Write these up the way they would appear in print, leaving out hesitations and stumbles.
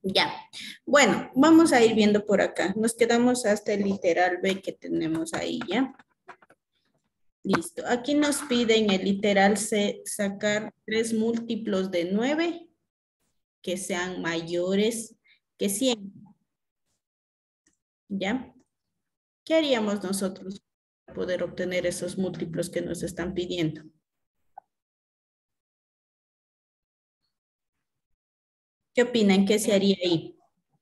Ya. Bueno, vamos a ir viendo por acá. Nos quedamos hasta el literal B que tenemos ahí, ¿ya? Listo. Aquí nos piden el literal C sacar 3 múltiplos de 9 que sean mayores que 100. ¿Ya? ¿Qué haríamos nosotros para poder obtener esos múltiplos que nos están pidiendo? ¿Qué opinan? ¿Qué se haría ahí?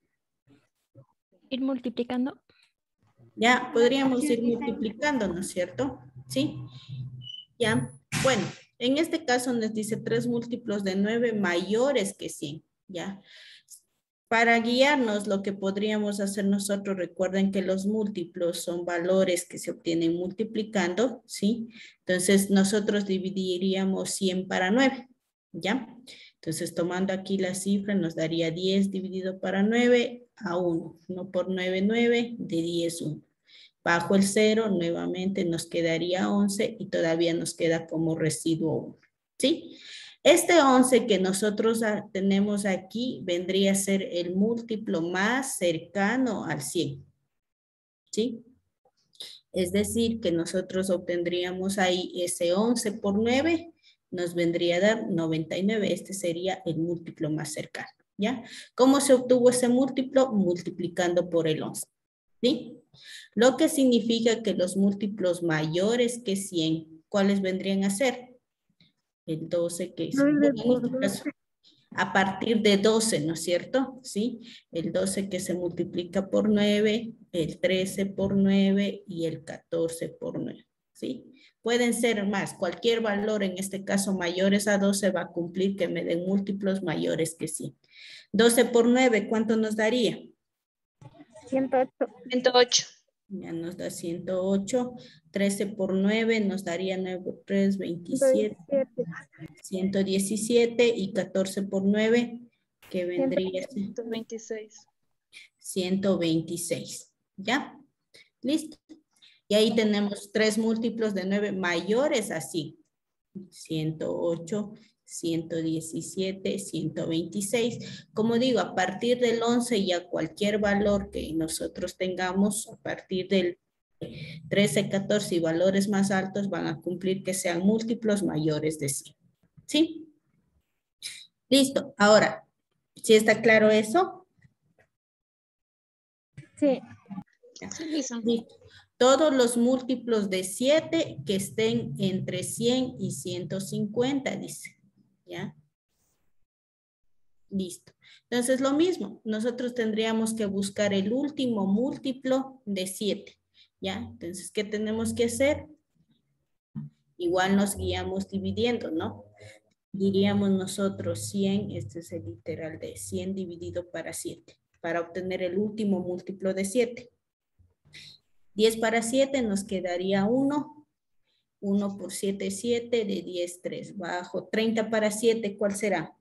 Ir multiplicando. Ya, podríamos ir multiplicando, ¿no es cierto? ¿Sí? Ya. Bueno, en este caso nos dice 3 múltiplos de 9 mayores que 100. ¿Ya? Para guiarnos, lo que podríamos hacer nosotros, recuerden que los múltiplos son valores que se obtienen multiplicando, ¿sí? Entonces, nosotros dividiríamos 100 para 9, ¿ya? Entonces, tomando aquí la cifra, nos daría 10 dividido para 9 a 1. 1 por 9, 9, de 10, 1. Bajo el 0, nuevamente nos quedaría 11 y todavía nos queda como residuo 1, ¿sí? Este 11 que nosotros tenemos aquí vendría a ser el múltiplo más cercano al 100, ¿sí? Es decir, que nosotros obtendríamos ahí ese 11 por 9, nos vendría a dar 99. Este sería el múltiplo más cercano, ¿ya? ¿Cómo se obtuvo ese múltiplo? Multiplicando por el 11, ¿sí? Lo que significa que los múltiplos mayores que 100, ¿cuáles vendrían a ser? El 12 que es, bueno, en este caso, a partir de 12, ¿no es cierto? ¿Sí? El 12 que se multiplica por 9, el 13 por 9 y el 14 por 9, ¿sí? Pueden ser más, cualquier valor, en este caso mayores a 12, va a cumplir que me den múltiplos mayores que 100. 12 por 9, ¿cuánto nos daría? 108. 108. Ya nos da 108. 13 por 9 nos daría 9 por 3, 27. 117 y 14 por 9, que vendría 126. 126. ¿Ya? ¿Listo? Y ahí tenemos 3 múltiplos de 9 mayores así. 108, 117, 126. Como digo, a partir del 11 ya cualquier valor que nosotros tengamos, a partir del 13, 14 y valores más altos van a cumplir que sean múltiplos mayores de 100. ¿Sí? Listo. Ahora, ¿sí está claro eso? Sí. Sí, Lisa. Listo. Todos los múltiplos de 7 que estén entre 100 y 150, dice. ¿Ya? Listo. Entonces, lo mismo. Nosotros tendríamos que buscar el último múltiplo de 7. ¿Ya? Entonces, ¿qué tenemos que hacer? Igual nos guiamos dividiendo, ¿no? Diríamos nosotros 100, este es el literal de 100 dividido para 7, para obtener el último múltiplo de 7. 10 para 7 nos quedaría 1. 1 por 7, 7, de 10, 3. Bajo 30 para 7, ¿cuál será?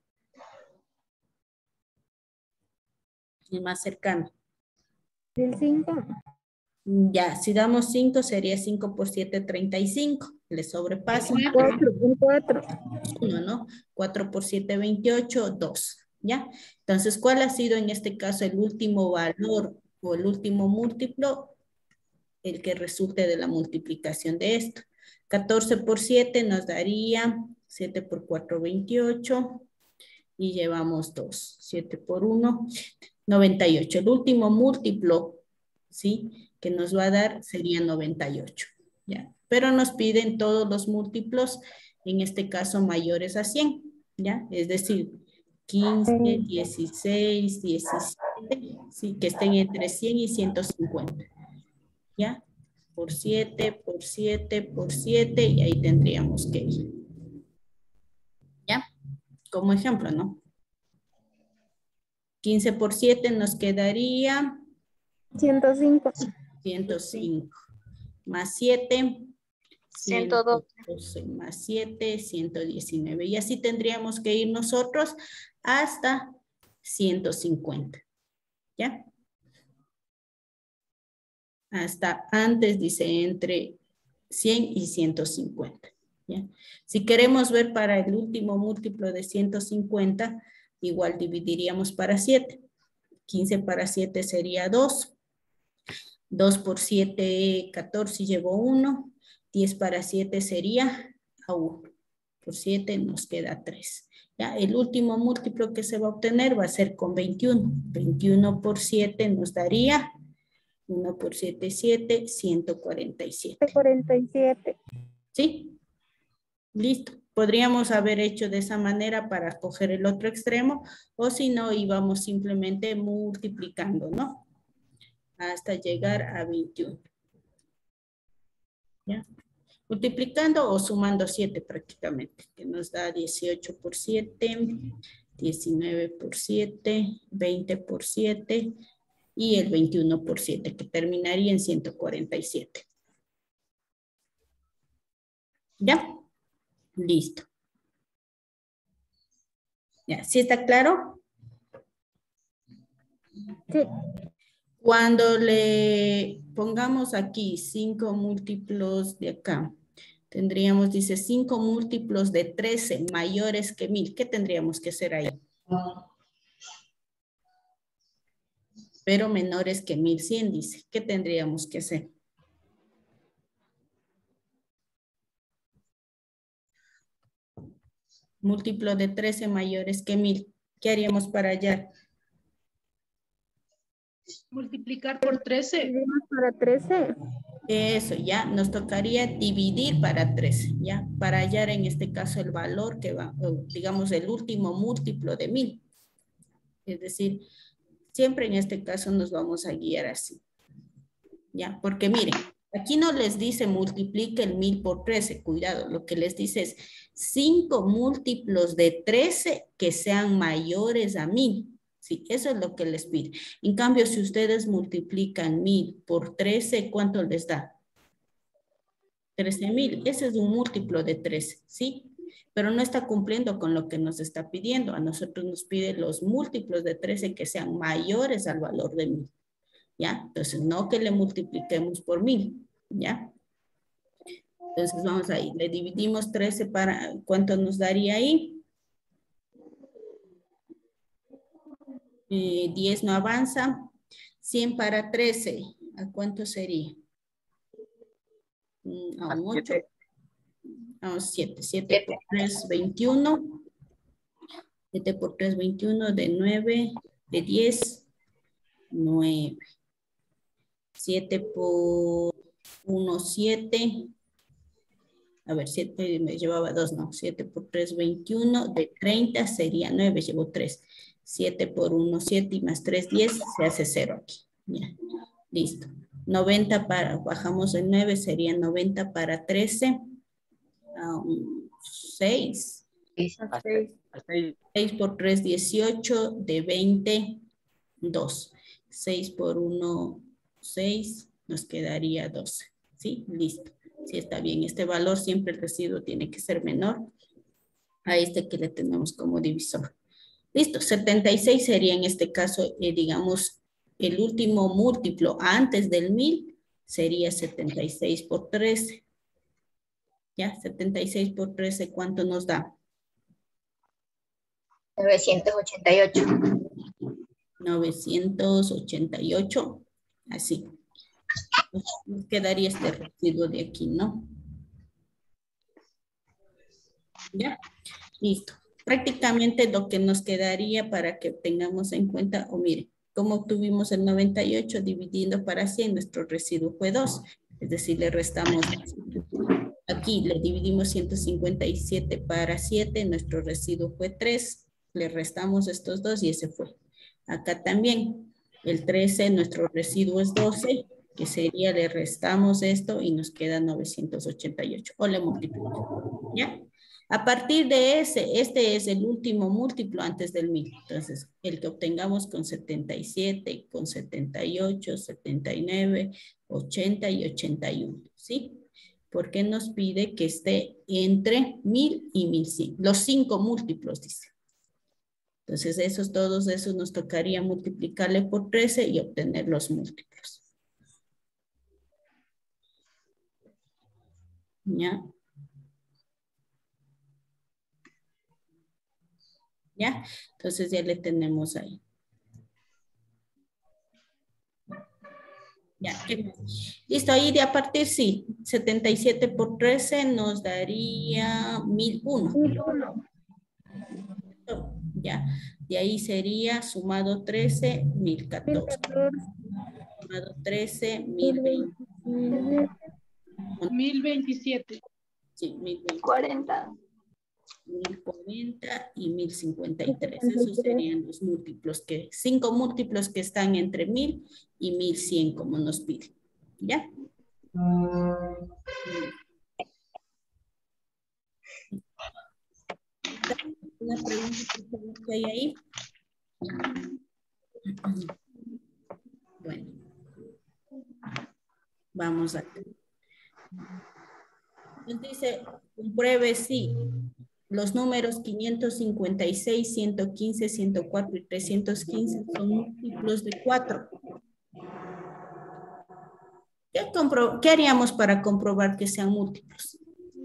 El más cercano. El 5. Ya, si damos 5, sería 5 por 7, 35. Le sobrepasa. 4. 4. 1, ¿no? 4 por 7, 28, 2. ¿Ya? Entonces, ¿cuál ha sido en este caso el último valor o el último múltiplo? El que resulte de la multiplicación de esto. 14 por 7 nos daría 7 por 4, 28. Y llevamos 2. 7 por 1, 98. El último múltiplo, ¿sí? Que nos va a dar sería 98. ¿Ya? Pero nos piden todos los múltiplos, en este caso mayores a 100. ¿Ya? Es decir, 15, 16, 17, ¿sí? Que estén entre 100 y 150. ¿Ya? Por 7, por 7, por 7, y ahí tendríamos que ir. ¿Ya? Como ejemplo, ¿no? 15 por 7 nos quedaría 105. 105. Más 7, 112. 112 más 7, 119. Y así tendríamos que ir nosotros hasta 150. ¿Ya? Hasta antes dice entre 100 y 150. ¿Ya? Si queremos ver para el último múltiplo de 150, igual dividiríamos para 7. 15 para 7 sería 2. 2 por 7, 14, llevo 1. 10 para 7 sería a 1. Por 7 nos queda 3. ¿Ya? El último múltiplo que se va a obtener va a ser con 21. 21 por 7 nos daría 1 por 7, 7, 147. 47. ¿Sí? Listo. Podríamos haber hecho de esa manera para coger el otro extremo, o si no, íbamos simplemente multiplicando, ¿no? Hasta llegar a 21. ¿Ya? Multiplicando o sumando 7 prácticamente, que nos da 18 por 7, 19 por 7, 20 por 7 y el 21 por 7, que terminaría en 147. ¿Ya? Listo. ¿Ya? ¿Sí está claro? Sí. Cuando le pongamos aquí 5 múltiplos de acá, tendríamos, dice, 5 múltiplos de 13 mayores que 1000. ¿Qué tendríamos que hacer ahí? Pero menores que 1100, dice. ¿Qué tendríamos que hacer? Múltiplo de 13 mayores que 1000. ¿Qué haríamos para hallar? Multiplicar por 13. Dividimos para 13. Eso, ya nos tocaría dividir para 13, ya, para hallar en este caso el valor que va, digamos, el último múltiplo de 1000. Es decir, siempre en este caso nos vamos a guiar así, ya, porque miren, aquí no les dice multiplique el 1000 por 13, cuidado, lo que les dice es 5 múltiplos de 13 que sean mayores a 1000. Sí, eso es lo que les pide. En cambio, si ustedes multiplican 1000 por 13, ¿cuánto les da? 13,000. Ese es un múltiplo de 13, ¿sí? Pero no está cumpliendo con lo que nos está pidiendo. A nosotros nos pide los múltiplos de 13 que sean mayores al valor de 1000, ¿ya? Entonces, no que le multipliquemos por 1000, ¿ya? Entonces, vamos ahí. Le dividimos 13 para, ¿cuánto nos daría ahí? 10 no avanza. 100 para 13, ¿a cuánto sería? A un 8. A 7. 7 por 3, 21. 7 por 3, 21. De 9, de 10, 9. 7 por 1, 7. A ver, 7 me llevaba 2, no. 7 por 3, 21. De 30 sería 9, llevo 3. 7 por 1, 7 y más 3, 10. Se hace 0 aquí. Ya, listo. 90 para, bajamos el 9, sería 90 para 13. 6. 6 por 3, 18. De 20, 2. 6 por 1, 6. Nos quedaría 12. ¿Sí? Listo. Sí, está bien. Este valor siempre el residuo tiene que ser menor a este que le tenemos como divisor. Listo. 76 sería en este caso, digamos, el último múltiplo antes del 1000 sería 76 por 13. ¿Ya? 76 por 13, ¿cuánto nos da? 988. 988. Así. Nos quedaría este residuo de aquí, ¿no? ¿Ya? Listo. Prácticamente lo que nos quedaría para que tengamos en cuenta, o mire, ¿cómo obtuvimos el 98? Dividiendo para 100, nuestro residuo fue 2. Es decir, le restamos, aquí le dividimos 157 para 7, nuestro residuo fue 3. Le restamos estos 2 y ese fue. Acá también, el 13, nuestro residuo es 12, que sería, le restamos esto y nos queda 988. O le multiplicamos, ¿ya? A partir de ese, este es el último múltiplo antes del 1000. Entonces, el que obtengamos con 77, con 78, 79, 80 y 81, ¿sí? Porque nos pide que esté entre 1000 y 1100. Los 5 múltiplos, dice. Entonces, todos esos nos tocaría multiplicarle por 13 y obtener los múltiplos. ¿Ya? ¿Ya? Entonces ya le tenemos ahí. Ya, ¿qué más? Listo, ahí de a partir sí, 77 por 13 nos daría 1001. 1001. Ya, de ahí sería sumado 13, 1014. 1014. Sumado 13, 1020. 1027. 1027. Sí, 1020. 40. 1040 y 1053. Esos 1053. serían los múltiplos que, 5 múltiplos que están entre 1000 y 1100 como nos pide. ¿Ya? Una pregunta por favor, que hay ahí. Bueno. Vamos acá. Nos dice, compruebe si los números 556, 115, 104 y 315 son múltiplos de 4. ¿Qué haríamos para comprobar que sean múltiplos?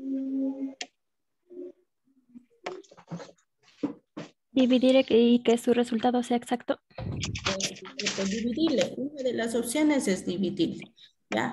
Dividir y que su resultado sea exacto. Dividirle. Una de las opciones es dividirle. ¿Ya?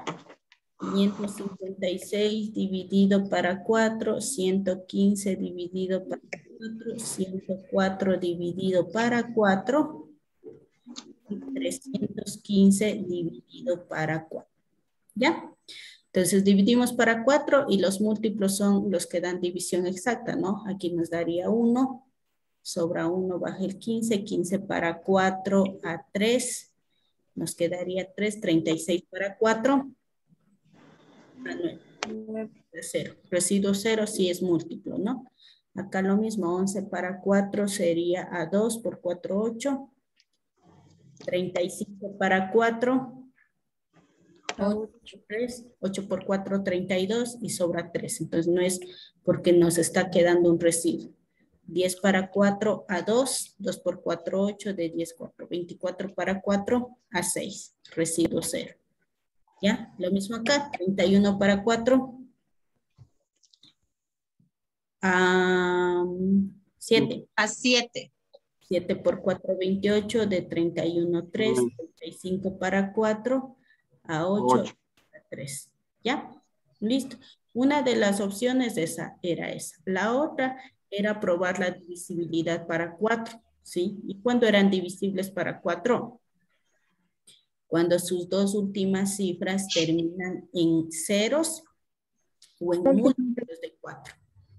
556 dividido para 4, 115 dividido para 4, 104 dividido para 4 y 315 dividido para 4. ¿Ya? Entonces dividimos para 4 y los múltiplos son los que dan división exacta, ¿no? Aquí nos daría 1, sobra 1, baja el 15, 15 para 4 a 3, nos quedaría 3, 36 para 4 a 9. 0. Residuo 0 sí es múltiplo, ¿no? Acá lo mismo, 11 para 4 sería a 2 por 4, 8. 35 para 4, 8, 3, 8 por 4, 32 y sobra 3. Entonces no es porque nos está quedando un residuo. 10 para 4 a 2, 2 por 4, 8, de 10, 4. 24 para 4 a 6, residuo 0. ¿Ya? Lo mismo acá, 31 para 4 a 7. A 7. 7 por 4, 28, de 31, 3, 35 para 4 a 8, a 3. ¿Ya? Listo. Una de las opciones era esa. La otra era probar la divisibilidad para 4. ¿Sí? ¿Y cuándo eran divisibles para 4? Cuando sus dos últimas cifras terminan en ceros o en múltiplos de 4.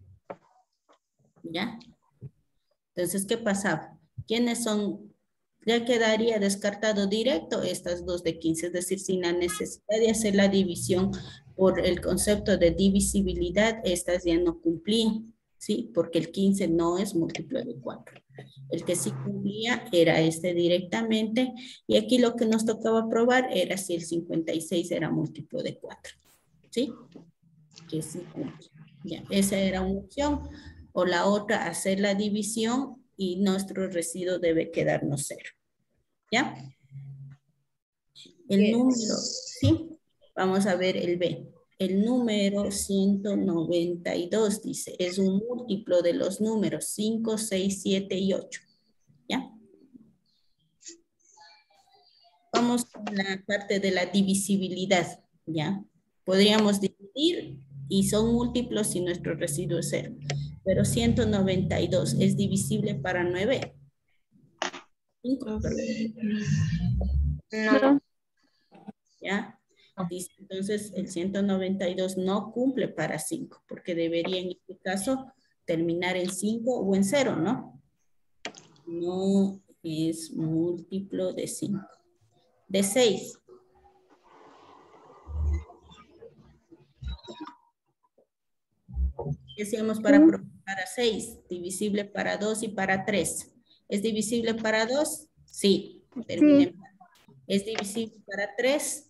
¿Ya? Entonces, ¿qué pasaba? ¿Quiénes son? Ya quedaría descartado directo estas dos de 15, es decir, sin la necesidad de hacer la división por el concepto de divisibilidad, estas ya no cumplían, ¿sí? Porque el 15 no es múltiplo de 4. El que sí cumplía era este directamente, y aquí lo que nos tocaba probar era si el 56 era múltiplo de 4, ¿sí? Que sí cumple. Ya, esa era una opción. O la otra, hacer la división y nuestro residuo debe quedarnos 0. ¿Ya? El número, ¿sí? Vamos a ver el B. El número 192, dice, es un múltiplo de los números 5, 6, 7 y 8. ¿Ya? Vamos con la parte de la divisibilidad. ¿Ya? Podríamos dividir y son múltiplos si nuestro residuo es 0. Pero 192 es divisible para 9. 5, No. ¿ya? Dice, entonces el 192 no cumple para 5, porque debería en este caso terminar en 5 o en 0, ¿no? No es múltiplo de 5. De 6. ¿Qué hacemos para probar para 6? Divisible para 2 y para 3. ¿Es divisible para 2? Sí. Termine. Sí. ¿Es divisible para 3?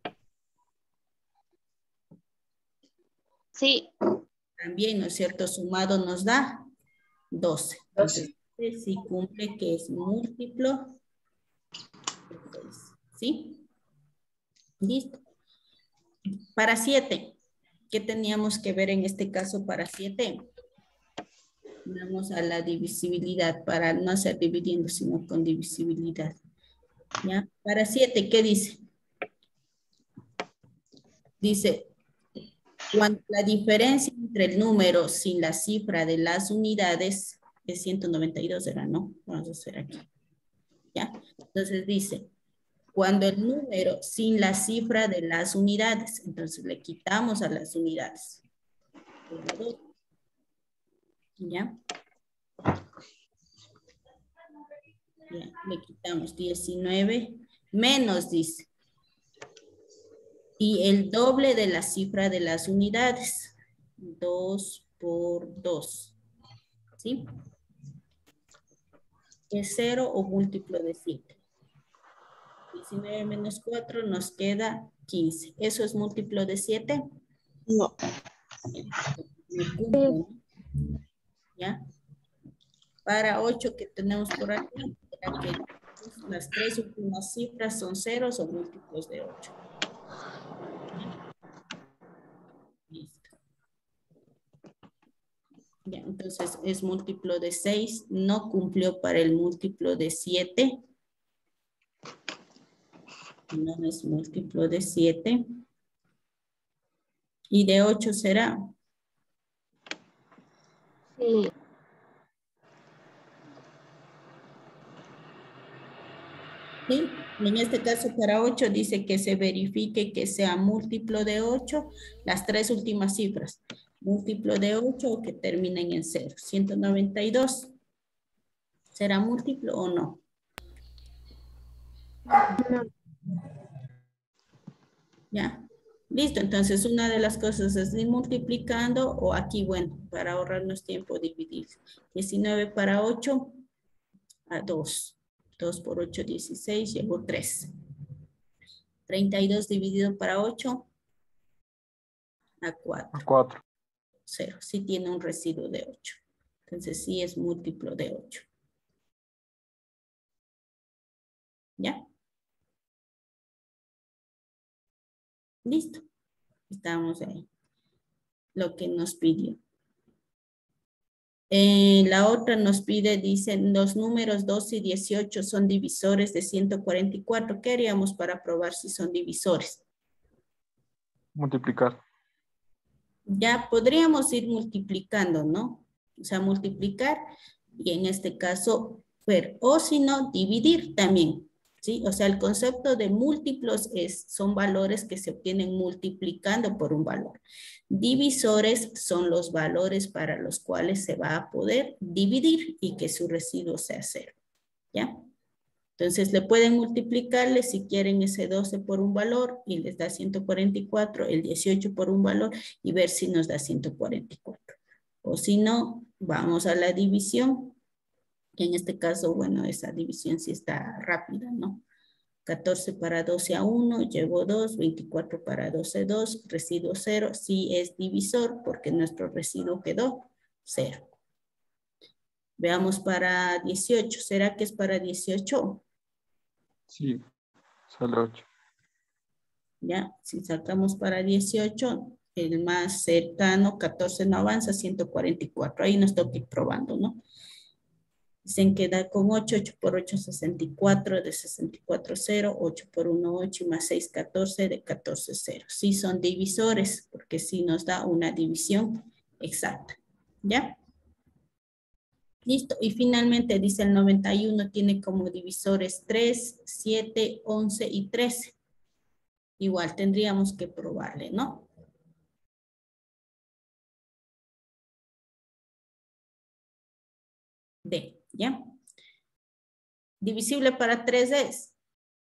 Sí. También, ¿no es cierto? Sumado nos da 12. Entonces, sí cumple que es múltiplo de 6. ¿Sí? Listo. Para 7, ¿qué teníamos que ver en este caso para 7? Vamos a la divisibilidad para no hacer dividiendo, sino con divisibilidad. ¿Ya? Para 7, ¿qué dice? Dice, cuando la diferencia entre el número sin la cifra de las unidades es 192, ¿era? No, vamos a hacer aquí. ¿Ya? Entonces dice, cuando el número sin la cifra de las unidades, entonces le quitamos a las unidades. ¿Ya? Ya, le quitamos 19 menos, dice. Y el doble de la cifra de las unidades. 2 por 2. ¿Sí? ¿Es 0 o múltiplo de 7? 19 menos 4 nos queda 15. ¿Eso es múltiplo de 7? No. No cumple, ¿no? ¿Ya? Para 8 que tenemos por aquí, será que las tres últimas cifras son ceros o múltiplos de 8. Listo. Ya, entonces es múltiplo de 6, no cumplió para el múltiplo de 7. No es múltiplo de 7. ¿Y de 8 será? Sí. ¿Sí? En este caso para 8 dice que se verifique que sea múltiplo de 8 las tres últimas cifras. Múltiplo de 8 o que terminen en 0. 192. ¿Será múltiplo o no? No. ¿Ya? Listo, entonces una de las cosas es ir multiplicando o aquí, bueno, para ahorrarnos tiempo, dividir. 19 para 8 a 2. 2 por 8, 16, llevo 3. 32 dividido para 8 a 4. A 4. 0. Sí tiene un residuo de 8. Entonces sí es múltiplo de 8. ¿Ya? Listo. Estamos ahí. Lo que nos pidió. La otra nos pide, dicen, los números 2 y 18 son divisores de 144. ¿Qué haríamos para probar si son divisores? Multiplicar. Ya podríamos ir multiplicando, ¿no? O sea, multiplicar y en este caso, ver, o si no, dividir también, ¿sí? O sea, el concepto de múltiplos son valores que se obtienen multiplicando por un valor. Divisores son los valores para los cuales se va a poder dividir y que su residuo sea 0, ¿ya? Entonces le pueden multiplicarle si quieren ese 12 por un valor y les da 144, el 18 por un valor y ver si nos da 144. O si no, vamos a la división. Que en este caso, bueno, esa división sí está rápida, ¿no? 14 para 12 a 1, llevo 2, 24 para 12, 2, residuo 0, sí es divisor porque nuestro residuo quedó 0. Veamos para 18, ¿será que es para 18? Sí, sale 8. Ya, si sacamos para 18, el más cercano, 14 no avanza, 144. Ahí nos toca ir probando, ¿no? Dicen que da con 8, 8 por 8, 64, de 64, 0, 8 por 1, 8, y más 6, 14, de 14, 0. Sí son divisores, porque sí nos da una división exacta, ¿ya? Listo, y finalmente dice el 91 tiene como divisores 3, 7, 11 y 13. Igual tendríamos que probarle, ¿no? D, ¿ya? Divisible para 3 es.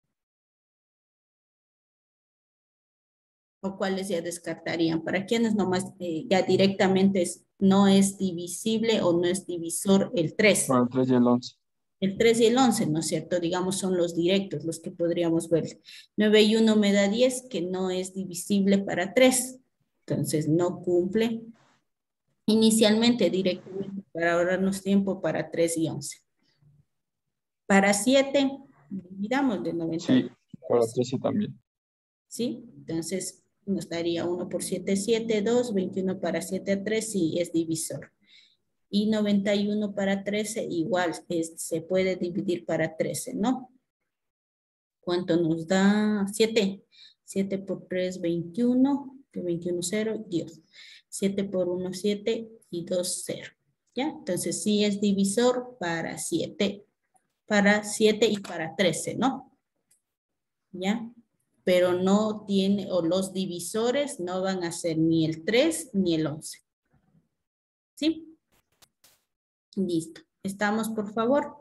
¿O cuáles ya descartarían? ¿Para quienes nomás ya directamente no es divisible o no es divisor el 3? Para el 3 y el 11. El 3 y el 11, ¿no es cierto? Digamos son los directos, los que podríamos ver. 9 y 1 me da 10, que no es divisible para 3. Entonces no cumple. Inicialmente directamente para ahorrarnos tiempo para 3 y 11. Para 7, dividamos de 91. Sí, para 13 también. ¿Sí? Entonces nos daría 1 por 7, 7, 2, 21 para 7 a 3, sí, es divisor. Y 91 para 13, igual, se puede dividir para 13, ¿no? ¿Cuánto nos da? 7. 7 por 3, 21. Que 21, 0, 10. 7 por 1, 7 y 2, 0. ¿Ya? Entonces sí es divisor para 7 y para 13, ¿no? ¿Ya? Pero no tiene, o los divisores no van a ser ni el 3 ni el 11. ¿Sí? Listo. ¿Estamos, por favor?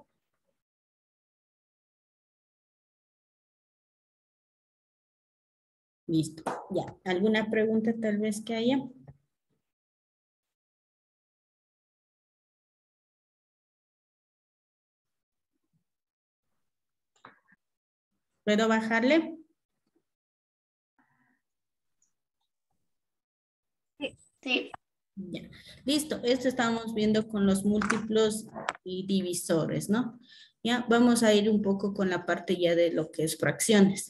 Listo. Ya. ¿Alguna pregunta tal vez que haya? ¿Puedo bajarle? Sí. Ya. Listo. Esto estamos viendo con los múltiplos y divisores, ¿no? Ya. Vamos a ir un poco con la parte ya de lo que es fracciones.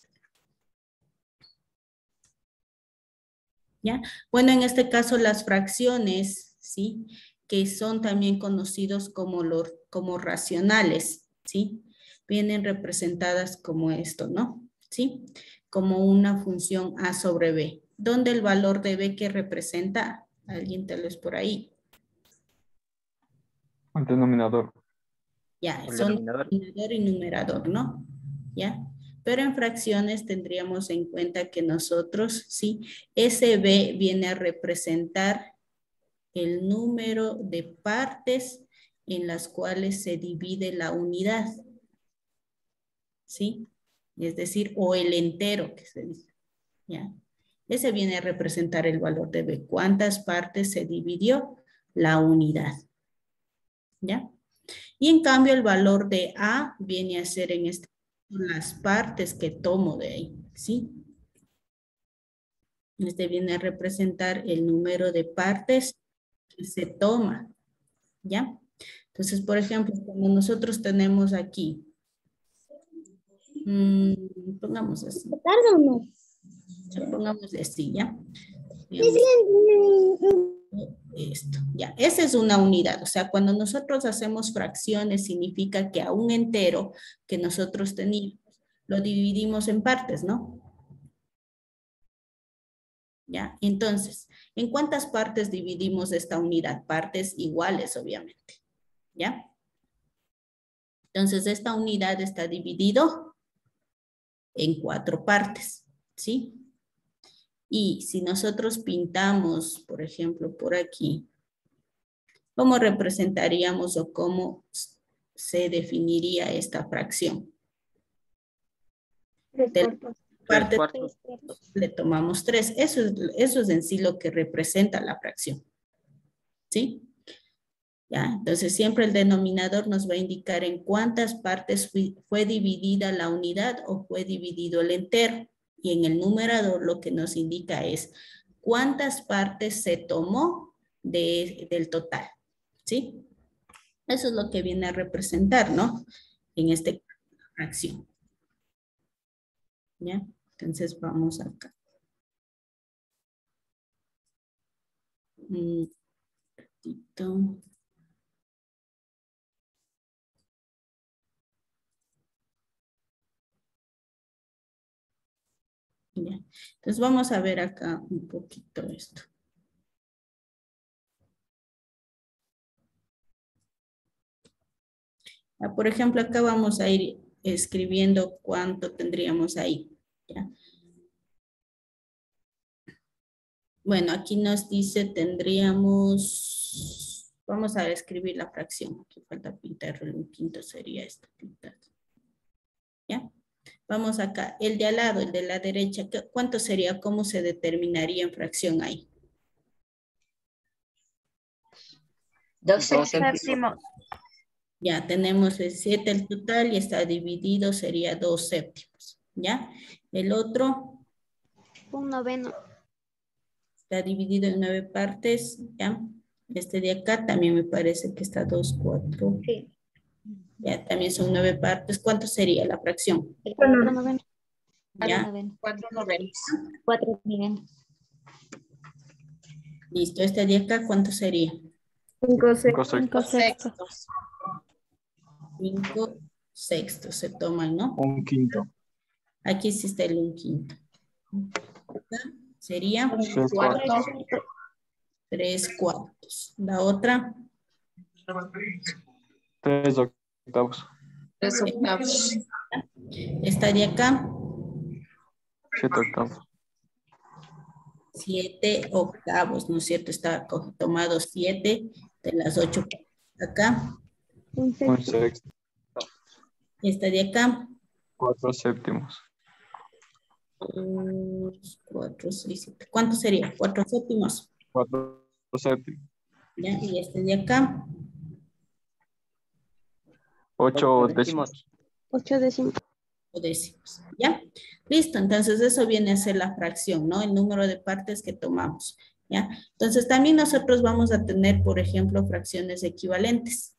¿Ya? Bueno, en este caso las fracciones, ¿sí? Que son también conocidos como racionales, ¿sí? Vienen representadas como esto, ¿no? ¿Sí? Como una función A sobre B. ¿Dónde el valor de B que representa? Alguien tal vez por ahí. El denominador. Ya, son denominador y numerador, ¿no? ¿Ya? Pero en fracciones tendríamos en cuenta que nosotros, ¿sí? Ese B viene a representar el número de partes en las cuales se divide la unidad, ¿sí? Es decir, o el entero que se dice, ¿ya? Ese viene a representar el valor de B. ¿Cuántas partes se dividió la unidad? ¿Ya? Y en cambio el valor de A viene a ser en este las partes que tomo de ahí, ¿sí? Este viene a representar el número de partes que se toma, ¿ya? Entonces, por ejemplo, como nosotros tenemos aquí, pongamos así, ¿Tarda o no? pongamos así, ¿ya? Digamos, esto, ya, esa es una unidad, o sea, cuando nosotros hacemos fracciones significa que a un entero que nosotros teníamos, lo dividimos en partes, ¿no? ¿Ya? Entonces, ¿en cuántas partes dividimos esta unidad? Partes iguales, obviamente, ¿ya? Entonces, esta unidad está dividido en 4 partes, ¿sí? Y si nosotros pintamos, por ejemplo, por aquí, ¿cómo representaríamos o cómo se definiría esta fracción? De las partes le tomamos 3. Eso es en sí lo que representa la fracción, ¿sí? ¿Ya? Entonces siempre el denominador nos va a indicar en cuántas partes fue dividida la unidad o fue dividido el entero. Y en el numerador lo que nos indica es cuántas partes se tomó del total. ¿Sí? Eso es lo que viene a representar, ¿no? En este fracción. ¿Ya? Entonces vamos acá. Un ratito. Ya. Entonces vamos a ver acá un poquito esto. Por ejemplo, acá vamos a ir escribiendo cuánto tendríamos ahí. ¿Ya? Bueno, aquí nos dice tendríamos, vamos a escribir la fracción. Aquí falta pintarlo, un quinto sería esto. ¿Ya? Vamos acá, el de al lado, el de la derecha, ¿cuánto sería? ¿Cómo se determinaría en fracción ahí? 12. Séptimo. Ya tenemos el 7 el total y está dividido, sería 2 séptimos. ¿Ya? El otro. Un noveno. Está dividido en 9 partes. ¿Ya? Este de acá también me parece que está 2, 4. Sí. Ya, también son 9 partes. ¿Cuánto sería la fracción? 4 novenos. ¿Ya? 4 novenos. 4 novenos. Listo. Este de acá, ¿cuánto sería? 5 5 sextos. 5 sextos se toman, ¿no? Un quinto. Aquí sí está el 1 quinto. Acá sería 3 cuartos. 3/4. La otra, 3 octavos. 3 octavos. esta de acá, 7 octavos. 7 octavos, ¿no es cierto? Está tomado 7 de las 8 acá. Un 1 sexto. sexto. Esta de acá, 4 séptimos. 4, 6, 7. ¿Cuánto sería? 4 séptimos. 4 séptimos. ¿Ya? Y este de acá, 8 décimos. 8 décimos. o décimos. ¿Ya? Listo, entonces eso viene a ser la fracción, ¿no? El número de partes que tomamos. ¿Ya? Entonces también nosotros vamos a tener, por ejemplo, fracciones equivalentes.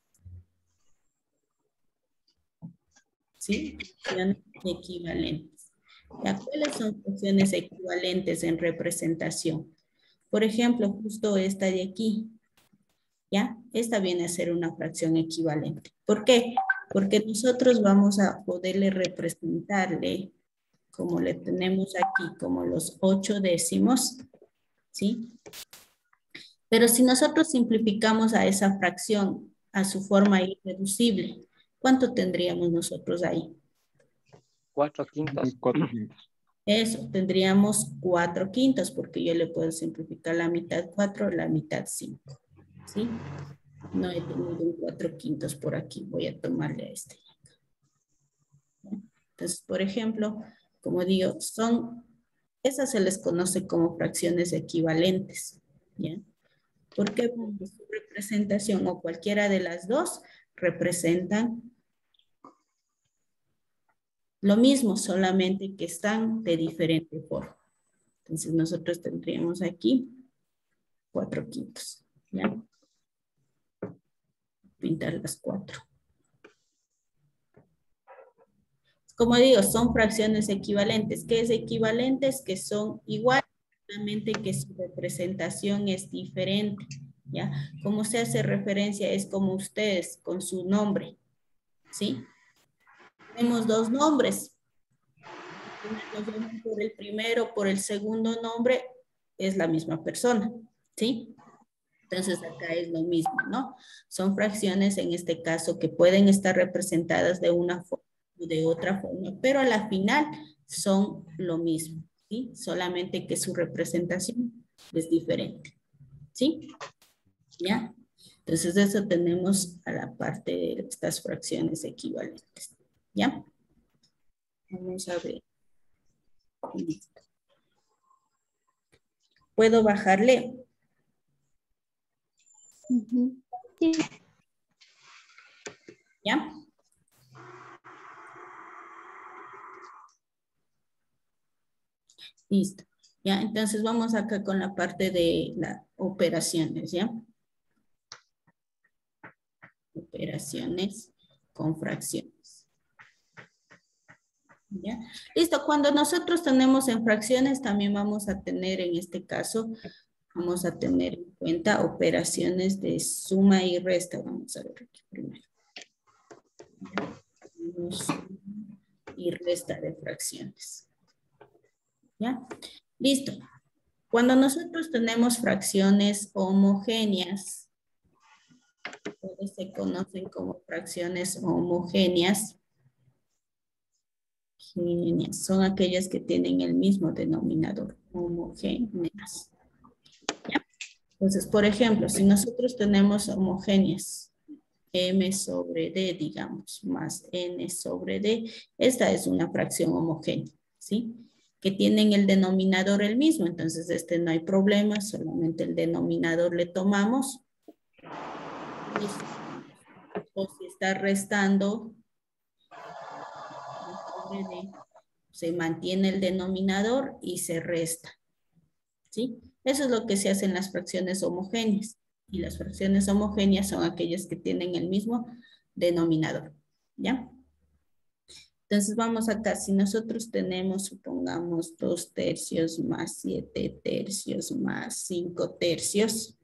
¿Sí? Fracciones equivalentes. ¿Ya? ¿Cuáles son fracciones equivalentes en representación? Por ejemplo, justo esta de aquí. ¿Ya? Esta viene a ser una fracción equivalente. ¿Por qué? Porque nosotros vamos a poderle representarle, como le tenemos aquí, como los 8 décimos, ¿sí? Pero si nosotros simplificamos a esa fracción a su forma irreducible, ¿cuánto tendríamos nosotros ahí? 4 quintos. 4 quintos. Eso, tendríamos 4/5, porque yo le puedo simplificar la mitad 4, la mitad 5, ¿sí? No he tenido un 4/5 por aquí, voy a tomarle a este. Entonces, por ejemplo, como digo, esas se les conoce como fracciones equivalentes, ¿ya? ¿Por qué? Porque su representación o cualquiera de las dos representan lo mismo, solamente que están de diferente forma. Entonces nosotros tendríamos aquí 4/5, ¿ya? Pintar las 4. Como digo, son fracciones equivalentes. ¿Qué es equivalentes? Que son iguales, solamente que su representación es diferente, ¿ya? Como se hace referencia es como ustedes, con su nombre, ¿sí? Tenemos 2 nombres. Nos vamos por el primero, por el segundo nombre, es la misma persona, ¿sí? Entonces acá es lo mismo, ¿no? Son fracciones en este caso que pueden estar representadas de una forma o de otra forma, pero a la final son lo mismo, ¿sí? Solamente que su representación es diferente, ¿sí? ¿Ya? Entonces de eso tenemos a la parte de estas fracciones equivalentes, ¿ya? Vamos a ver. Listo. ¿Puedo bajarle? Sí. ¿Ya? Listo. ¿Ya? Entonces vamos acá con la parte de las operaciones, ¿ya? Operaciones con fracciones. ¿Ya? Listo. Cuando nosotros tenemos en fracciones, también vamos a tener en este caso, vamos a tener en cuenta operaciones de suma y resta. Vamos a ver aquí primero. Suma y resta de fracciones. ¿Ya? Listo. Cuando nosotros tenemos fracciones homogéneas, todos se conocen como fracciones homogéneas. Son aquellas que tienen el mismo denominador, homogéneas. ¿Ya? Entonces, por ejemplo, si nosotros tenemos homogéneas, m sobre d, digamos, más n sobre d, esta es una fracción homogénea, ¿sí? Que tienen el denominador el mismo, entonces no hay problema, solamente el denominador le tomamos. O si está restando, se mantiene el denominador y se resta, ¿sí? Eso es lo que se hace en las fracciones homogéneas. Y las fracciones homogéneas son aquellas que tienen el mismo denominador, ¿ya? Entonces vamos acá, si nosotros tenemos, supongamos, 2 tercios más 7 tercios más 5 tercios,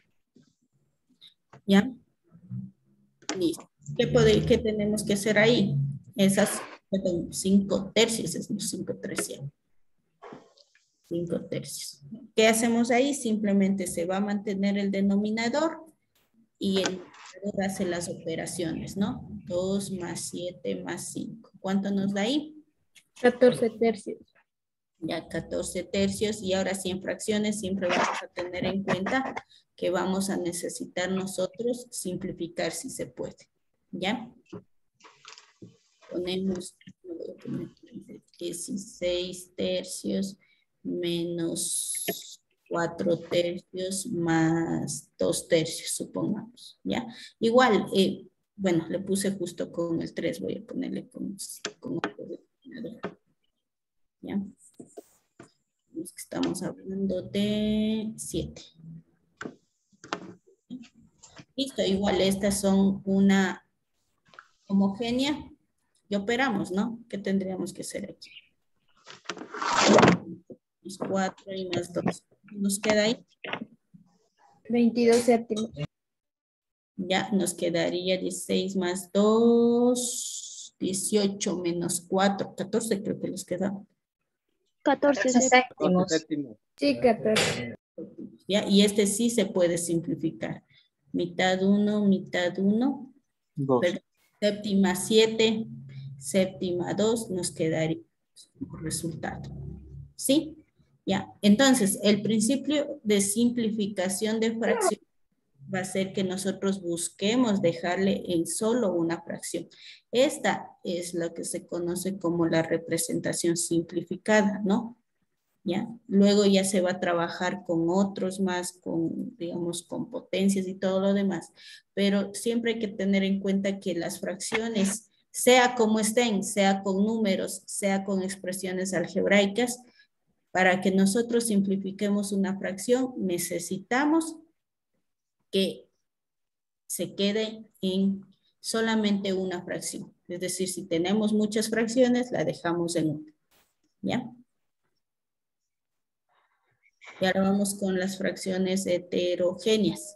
¿ya? Listo. ¿Qué tenemos que hacer ahí? Esas, perdón, 5 tercios, es 5 tercios. 5 tercios. ¿Qué hacemos ahí? Simplemente se va a mantener el denominador y el numerador hace las operaciones, ¿no? 2 más 7 más 5. ¿Cuánto nos da ahí? 14 tercios. Ya 14 tercios. Y ahora sí, en fracciones siempre vamos a tener en cuenta que vamos a necesitar nosotros simplificar si se puede. ¿Ya? Ponemos 16 tercios menos 4 tercios más 2 tercios, supongamos. ¿Ya? Igual, bueno, le puse justo con el 3, voy a ponerle con otro denominador. ¿Ya? Estamos hablando de 7. Listo, igual estas son una homogénea y operamos, ¿no? ¿Qué tendríamos que hacer aquí? Más 4 y más 2. Nos queda ahí. 22 séptimos. Ya nos quedaría 16 más 2, 18 menos 4, 14 creo que les queda. 14 14 séptimos. séptimos. Sí, 14. ¿Ya? Y este sí se puede simplificar. Mitad 1, mitad 1. 2. Séptima 7, séptima 2, nos quedaría el resultado. ¿Sí? Ya. Entonces, el principio de simplificación de fracción va a ser que nosotros busquemos dejarle en solo una fracción. Esta es lo que se conoce como la representación simplificada, ¿no? ¿Ya? Luego ya se va a trabajar con otros más, con, digamos, con potencias y todo lo demás. Pero siempre hay que tener en cuenta que las fracciones, sea como estén, sea con números, sea con expresiones algebraicas, para que nosotros simplifiquemos una fracción, necesitamos que se quede en solamente una fracción. Es decir, si tenemos muchas fracciones, la dejamos en una. ¿Ya? Y ahora vamos con las fracciones heterogéneas.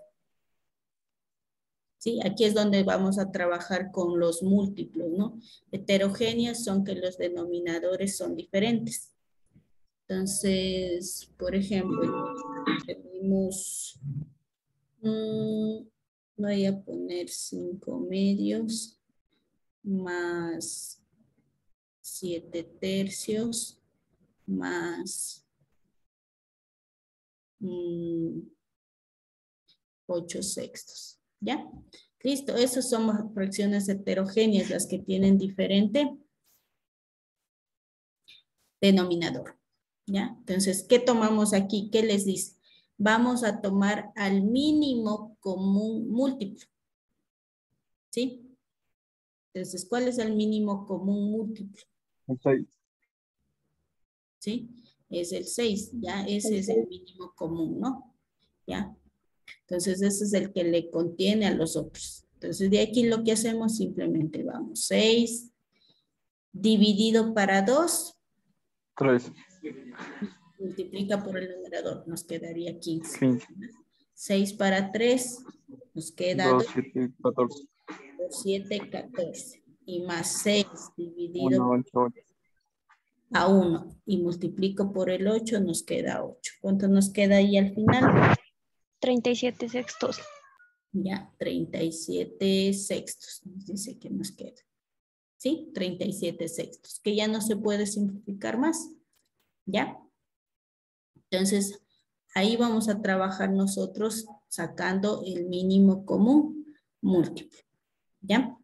¿Sí? Aquí es donde vamos a trabajar con los múltiplos, ¿no? Heterogéneas son que los denominadores son diferentes. Entonces, por ejemplo, tenemos, voy a poner 5 medios más 7 tercios más 8 sextos. ¿Ya? Listo, esas son fracciones heterogéneas, las que tienen diferente denominador. ¿Ya? Entonces, ¿qué tomamos aquí? ¿Qué les dice? Vamos a tomar al mínimo común múltiplo. ¿Sí? Entonces, ¿cuál es el mínimo común múltiplo? 6. ¿Sí? Es el 6, ¿ya? Ese es el mínimo común, ¿no? ¿Ya? Entonces, ese es el que le contiene a los otros. Entonces, de aquí lo que hacemos simplemente vamos. 6 dividido para 2. 3. Multiplica por el numerador. Nos quedaría 15. 15. 6 para 3. Nos queda 2, 2. 7, 14. 7, 14. Y más 6 dividido 1, 8, 8. a 1. Y multiplico por el 8, nos queda 8. ¿Cuánto nos queda ahí al final? 37 sextos. Ya, 37 sextos. Nos dice que nos queda. ¿Sí? 37 sextos. Que ya no se puede simplificar más. ¿Ya? Entonces, ahí vamos a trabajar nosotros sacando el mínimo común múltiplo. ¿Ya?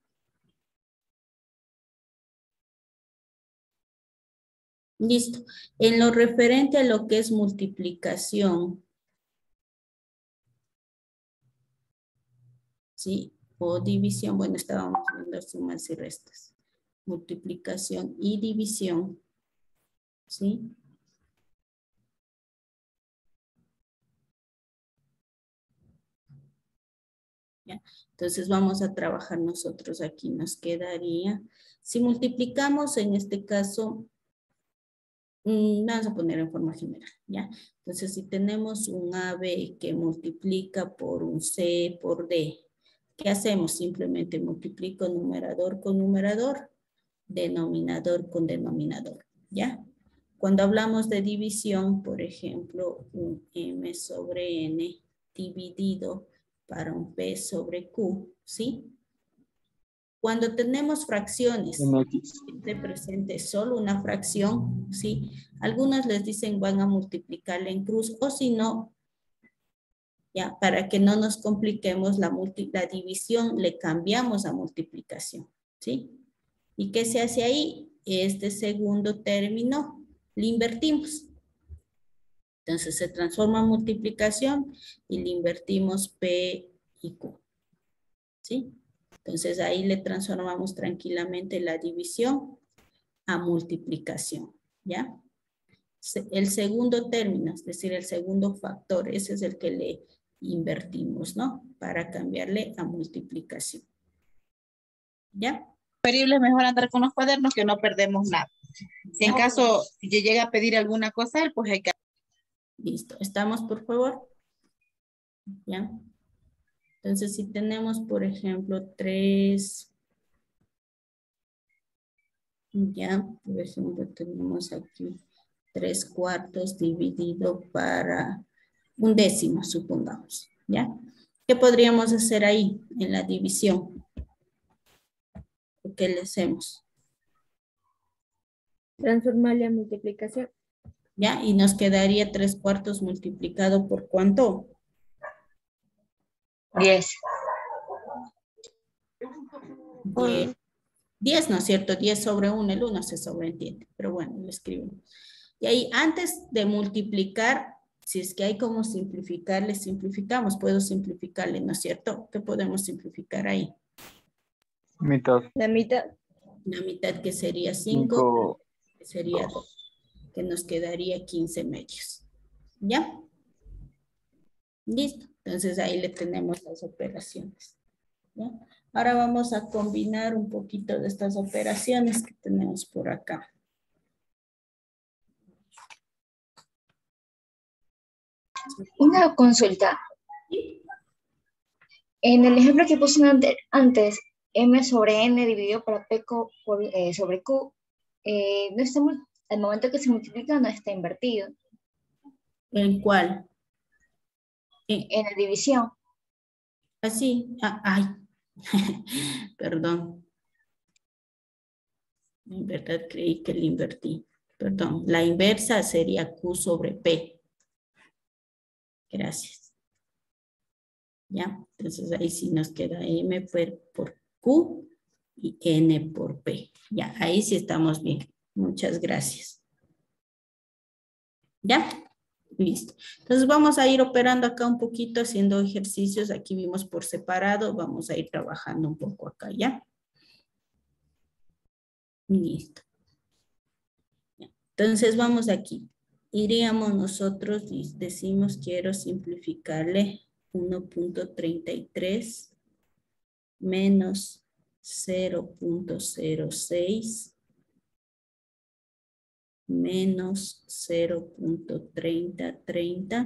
Listo. En lo referente a lo que es multiplicación, ¿sí? O división, bueno, estábamos viendo sumas y restas. Multiplicación y división, ¿sí? ¿Ya? Entonces vamos a trabajar nosotros aquí. Nos quedaría, si multiplicamos en este caso, vamos a poner en forma general, ¿ya? Entonces si tenemos un AB que multiplica por un C por D, ¿qué hacemos? Simplemente multiplico numerador con numerador, denominador con denominador, ¿ya? cuando hablamos de división, por ejemplo, un m sobre n dividido para un p sobre q, ¿sí? Cuando tenemos fracciones, MX. de presente solo una fracción, ¿sí? Algunos les dicen van a multiplicarle en cruz, o si no, ya, para que no nos compliquemos la división, le cambiamos a multiplicación, ¿sí? ¿Y qué se hace ahí? Este segundo término le invertimos. Entonces se transforma en multiplicación y le invertimos P y Q, ¿sí? Entonces ahí le transformamos tranquilamente la división a multiplicación, ¿ya? El segundo término, es decir, el segundo factor, ese es el que le invertimos, ¿no? Para cambiarle a multiplicación. ¿Ya? Preferible es mejor andar con los cuadernos que no perdemos nada. Si en caso yo llegue a pedir alguna cosa, pues hay que... Listo. ¿Estamos, por favor? ¿Ya? Entonces, si tenemos, por ejemplo, 3... Ya, por ejemplo, tenemos aquí 3/4 dividido para un décimo, supongamos. ¿Ya? ¿Qué podríamos hacer ahí en la división? ¿Qué le hacemos? Transformarle a multiplicación. ¿Ya? Y nos quedaría 3/4 multiplicado por ¿cuánto? 10. 10, ¿no es cierto? 10 sobre 1, el 1 se sobreentiende. Pero bueno, lo escribimos. Y ahí, antes de multiplicar, si es que hay como simplificarle, simplificamos. Puedo simplificarle, ¿no es cierto? ¿Qué podemos simplificar ahí? Mitad. La mitad. La mitad, que sería 5, 5. que sería 2, que nos quedaría 15 medios. ¿Ya? Listo. Entonces ahí le tenemos las operaciones. ¿Ya? Ahora vamos a combinar un poquito de estas operaciones que tenemos por acá. Una consulta. En el ejemplo que puse antes, m sobre n dividido por p sobre q, no está, al momento que se multiplica no está invertido. ¿En cuál? En la división. Así. Ay. Perdón. En verdad creí que le invertí. Perdón. La inversa sería q sobre p. Gracias. ¿Ya? Entonces ahí sí nos queda m por q y n por p. Ya, ahí sí estamos bien. Muchas gracias. ¿Ya? Listo. Entonces vamos a ir operando acá un poquito, haciendo ejercicios. Aquí vimos por separado. Vamos a ir trabajando un poco acá, ¿ya? Listo. Entonces vamos aquí. Iríamos nosotros y decimos quiero simplificarle 1.33 menos 0.06 menos 0.3030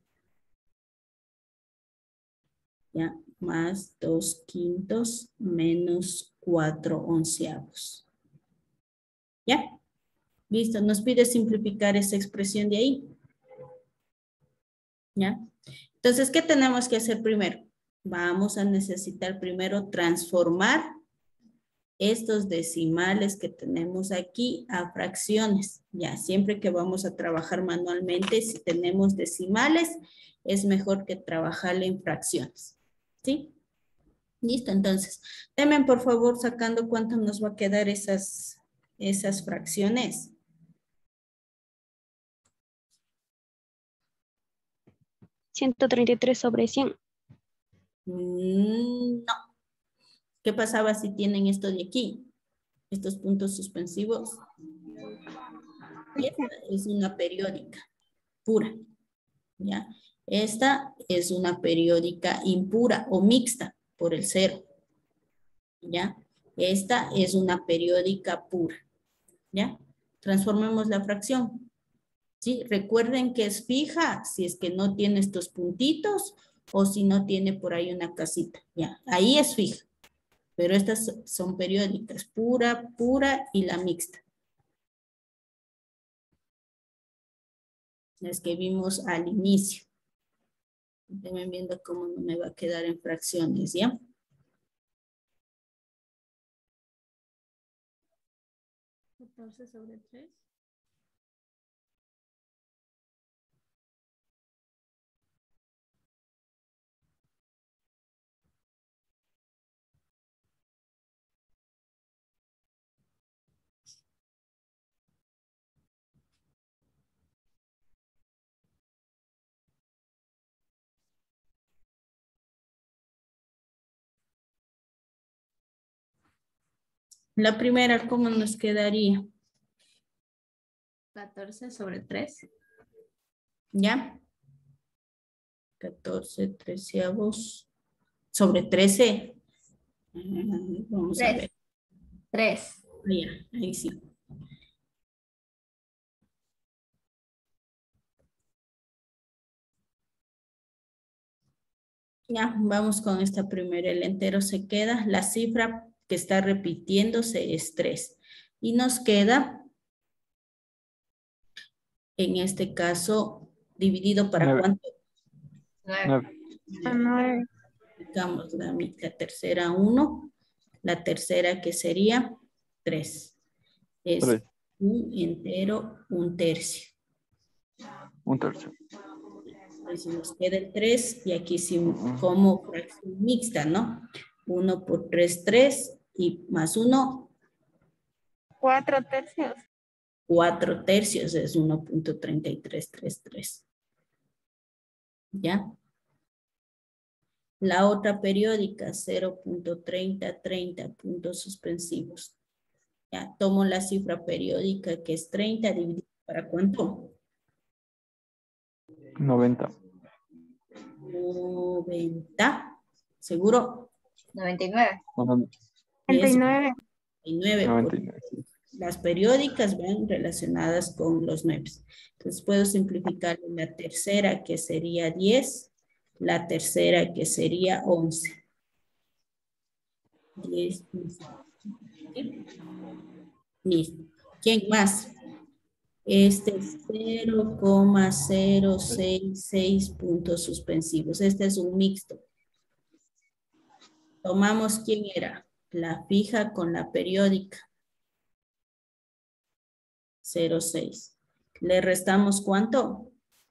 ya, más 2/5 menos 4/11. ¿Ya? Listo, nos pide simplificar esa expresión de ahí. ¿Ya? Entonces, ¿qué tenemos que hacer primero? Vamos a necesitar primero transformar estos decimales que tenemos aquí a fracciones. Ya, siempre que vamos a trabajar manualmente, si tenemos decimales, es mejor que trabajarle en fracciones. ¿Sí? Listo, entonces, denme por favor sacando cuánto nos va a quedar esas fracciones. 133 sobre 100. No. ¿Qué pasaba si tienen esto de aquí? Estos puntos suspensivos. Esta es una periódica pura. ¿Ya? Esta es una periódica impura o mixta por el 0. ¿Ya? Esta es una periódica pura. ¿Ya? Transformemos la fracción. ¿Sí? Recuerden que es fija si es que no tiene estos puntitos o si no tiene por ahí una casita. ¿Ya? Ahí es fija. Pero estas son periódicas, pura y la mixta. las que vimos al inicio. Déjenme viendo cómo no me va a quedar en fracciones, ¿ya? sobre 3. La primera, ¿cómo nos quedaría? 14 sobre 3. ¿Ya? 14 treceavos sobre 13. Vamos a ver. 3. Ya, ahí sí. Ya, vamos con esta primera. El entero se queda. La cifra que está repitiéndose es 3. Y nos queda, en este caso, dividido para 9. cuánto. 9. 9. Digamos la tercera 1. La tercera que sería 3. Es 3. un entero, un tercio. Un tercio. Entonces nos queda el 3 y aquí sí como fracción mixta, ¿no? 1 por 3, 3 y más 1, 4 tercios. 4 tercios es 1.3333. ¿Ya? La otra periódica, 0.3030, puntos suspensivos. Ya, tomo la cifra periódica que es 30 dividido para ¿cuánto? 90. 90. ¿Seguro? 99. 99. 99. 99. Las periódicas van relacionadas con los 9. Entonces puedo simplificar la tercera que sería 10, la tercera que sería 11. 10, 11. ¿Sí? Listo. ¿Quién más? Este es 0,066 puntos suspensivos. Este es un mixto. Tomamos quién era, la fija con la periódica. 0,6. ¿Le restamos cuánto?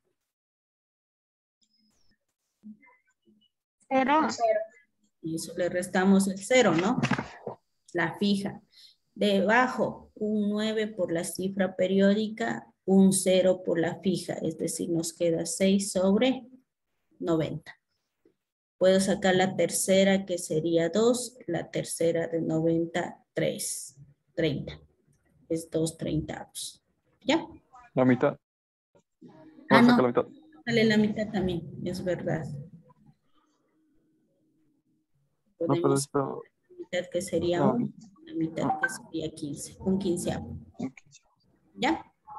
0. Y eso le restamos el 0, ¿no? La fija. Debajo, un 9 por la cifra periódica, un 0 por la fija. Es decir, nos queda 6 sobre 90. Puedo sacar la tercera que sería 2, la tercera de 90, 3, 30. Es 2/30. ¿Ya? La mitad. Ah, Vamos a sacar no. la mitad. Sale la mitad también, es verdad. No, pero Podemos esto. la mitad que sería No. 1, la mitad que sería 15, un quinceavo. ¿Ya?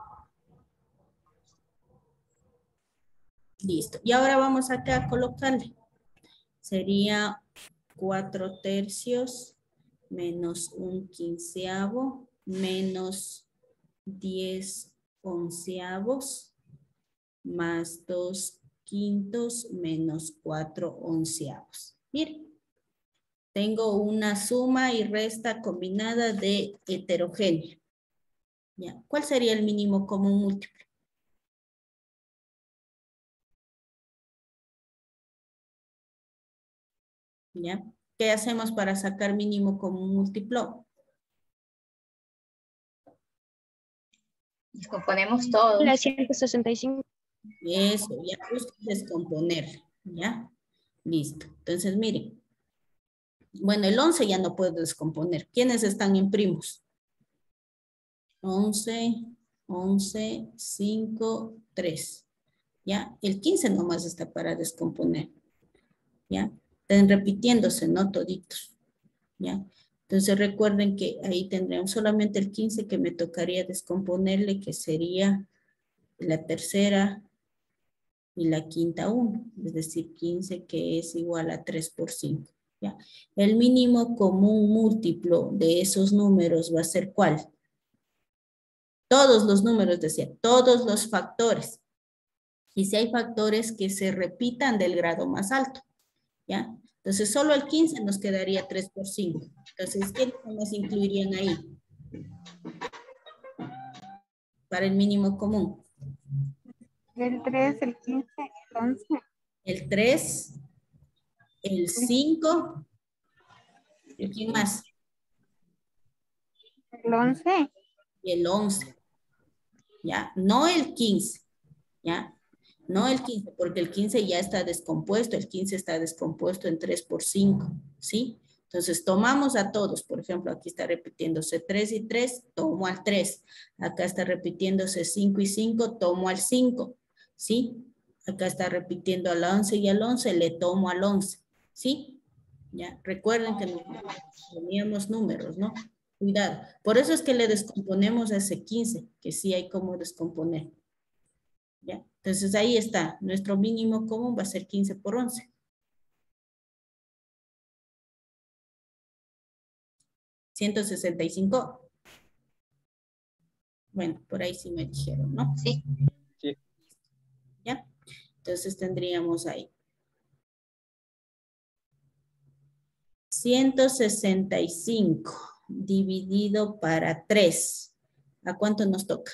Listo. Y ahora vamos acá a colocarle. Sería 4 tercios menos un quinceavo menos 10 onceavos más 2 quintos menos 4 onceavos. Miren, tengo una suma y resta combinada de heterogéneo. ¿Ya? ¿Cuál sería el mínimo común múltiplo? ¿Ya? ¿Qué hacemos para sacar mínimo común múltiplo? Descomponemos todos. La 165. Eso, ya justo descomponer, ¿ya? Listo. Entonces, miren. Bueno, el 11 ya no puedo descomponer. ¿Quiénes están en primos? 11, 11, 5, 3. ¿Ya? El 15 nomás está para descomponer. ¿Ya? Están repitiéndose, ¿no? Toditos. ¿Ya? Entonces recuerden que ahí tendríamos solamente el 15 que me tocaría descomponerle, que sería la tercera y la quinta 1, es decir, 15 que es igual a 3 por 5. ¿Ya? El mínimo común múltiplo de esos números va a ser ¿cuál? Todos los números, decía, todos los factores. y si hay factores que se repitan del grado más alto, ¿ya? Entonces, solo el 15 nos quedaría 3 por 5. Entonces, ¿quiénes nos incluirían ahí? Para el mínimo común. El 3, el 15, el 11. El 3, el 5, ¿y quién más? El 11. Y el 11, ¿ya? No el 15, ¿ya? No el 15, porque el 15 ya está descompuesto, el 15 está descompuesto en 3 por 5, ¿sí? Entonces tomamos a todos, por ejemplo, aquí está repitiéndose 3 y 3, tomo al 3. Acá está repitiéndose 5 y 5, tomo al 5, ¿sí? Acá está repitiendo al 11 y al 11, le tomo al 11, ¿sí? Ya, recuerden que nos poníamos números, ¿no? Cuidado. Por eso es que le descomponemos a ese 15, que sí hay cómo descomponer. ¿Ya? Entonces ahí está. Nuestro mínimo común va a ser 15 por 11. 165. Bueno, por ahí sí me dijeron, ¿no? Sí. Sí. ¿Ya? Entonces tendríamos ahí 165 dividido para 3. ¿A cuánto nos toca?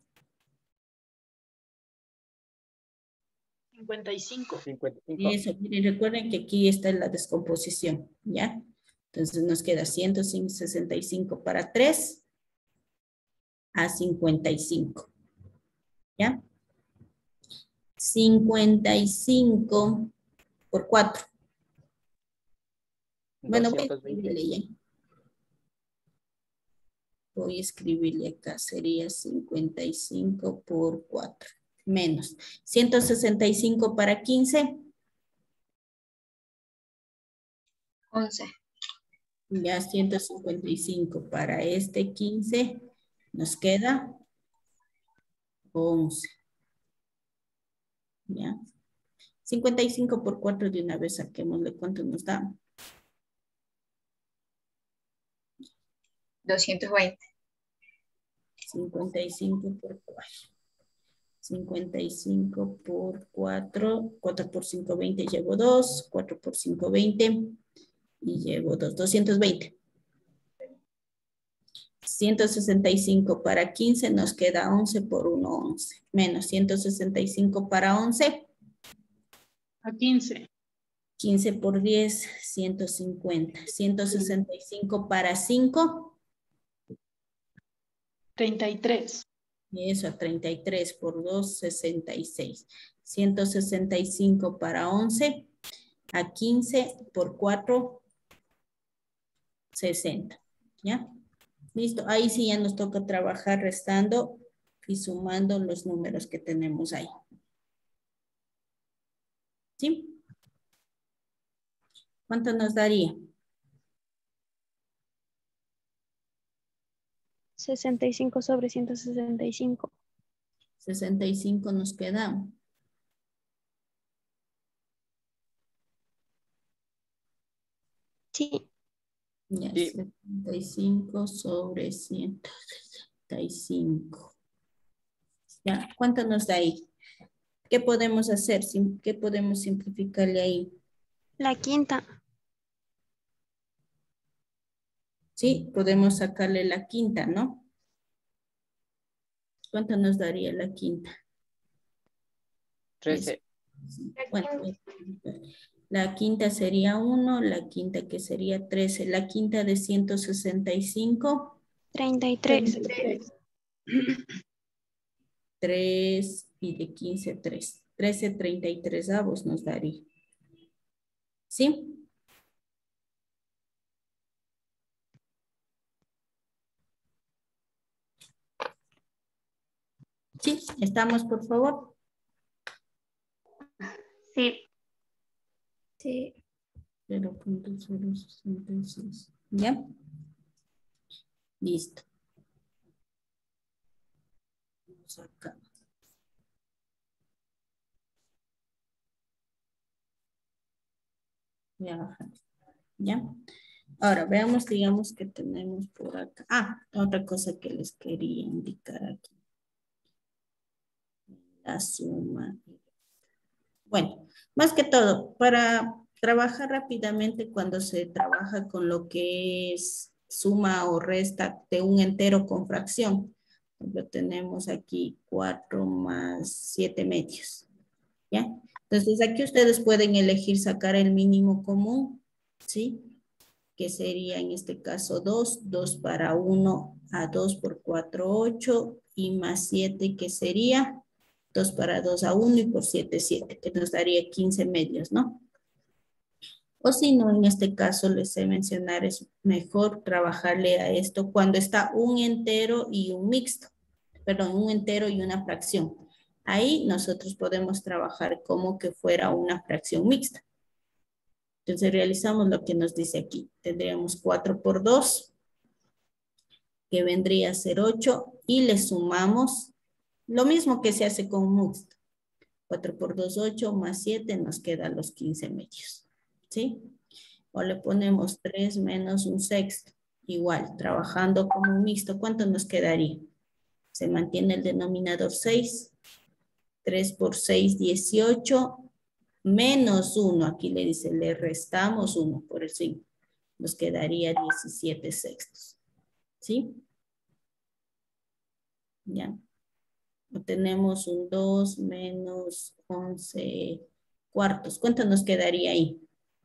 55. 55. Eso, miren, recuerden que aquí está la descomposición, ¿ya? Entonces nos queda 165 para 3 a 55, ¿ya? 55 por 4. Bueno, voy a 220. escribirle ya. Voy a escribirle acá, sería 55 por 4, menos 165 para 15. 11. Ya 155 para este 15, nos queda 11. ¿Ya? 55 por 4 de una vez saquémosle cuánto nos da. 220. 55 por 4. 55 por 4. 4 por 5, 20. Llevo 2. 4 por 5, 20. Y llevo 2. 220. 165 para 15 nos queda 11 por 1, 11. Menos 165 para 11. A 15. 15 por 10, 150. 165 para 5. 33. Eso, a 33 por 2, 66. 165 para 11. A 15 por 4, 60. ¿Ya? Listo. Ahí sí ya nos toca trabajar restando y sumando los números que tenemos ahí. ¿Sí? ¿Cuánto nos daría? 65 sobre 165. 65 nos queda. Sí. Ya, Sí. 75 sobre 165. ¿Ya? ¿Cuánto nos da ahí? ¿Qué podemos hacer? ¿Qué podemos simplificarle ahí? La quinta. Sí, podemos sacarle la quinta, ¿no? ¿Cuánto nos daría la quinta? 13. Bueno, la quinta sería 1, la quinta que sería 13, la quinta de 165. 33. 3 y de 15, 3. 13, 33 avos nos daría. ¿Sí? Sí, estamos, por favor. Sí. Sí. 0.066. ¿Ya? Listo. Vamos acá. Voy a bajar. ¿Ya? Ahora, veamos, digamos que tenemos por acá. Ah, otra cosa que les quería indicar aquí. La suma y Bueno, más que todo, para trabajar rápidamente cuando se trabaja con lo que es suma o resta de un entero con fracción. Por ejemplo, tenemos aquí 4 más 7 medios. ¿Ya? Entonces aquí ustedes pueden elegir sacar el mínimo común, ¿sí? Que sería en este caso 2, 2 para 1 a 2 por 4, 8 y más 7 que sería 2 para 2 a 1 y por 7, 7, que nos daría 15 medios, ¿no? O si no, en este caso les he mencionado, es mejor trabajarle a esto cuando está un entero y un mixto, perdón, un entero y una fracción. Ahí nosotros podemos trabajar como que fuera una fracción mixta. Entonces realizamos lo que nos dice aquí. Tendríamos 4 por 2, que vendría a ser 8, y le sumamos lo mismo que se hace con un mixto. 4 por 2, 8, más 7, nos quedan los 15 medios. ¿Sí? O le ponemos 3 menos un sexto. Igual, trabajando como un mixto, ¿cuánto nos quedaría? Se mantiene el denominador 6. 3 por 6, 18. Menos 1, aquí le dice, le restamos 1 por el 5. Nos quedaría 17 sextos. ¿Sí? Ya. Tenemos un 2 menos 11 cuartos. ¿Cuánto nos quedaría ahí?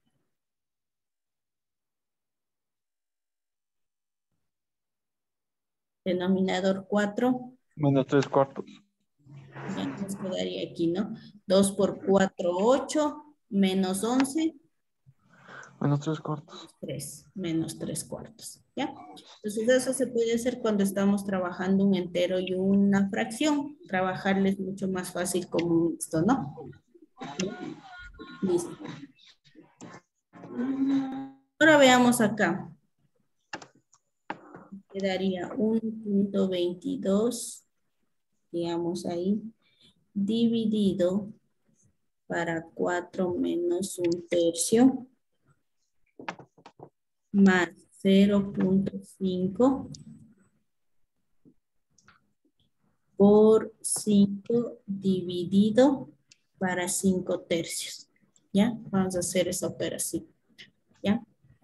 Denominador 4. Menos 3 cuartos. Ya nos quedaría aquí, ¿no? 2 por 4, 8. Menos 11. Menos 3 cuartos. 3, menos 3 cuartos, ¿ya? Entonces eso se puede hacer cuando estamos trabajando un entero y una fracción. Trabajarles mucho más fácil como un mixto, ¿no? Listo. Ahora veamos acá. Quedaría 1.22, digamos ahí, dividido para 4 menos un tercio, más 0.5 por 5 dividido para 5 tercios. ¿Ya? Vamos a hacer esa operación. ¿Ya?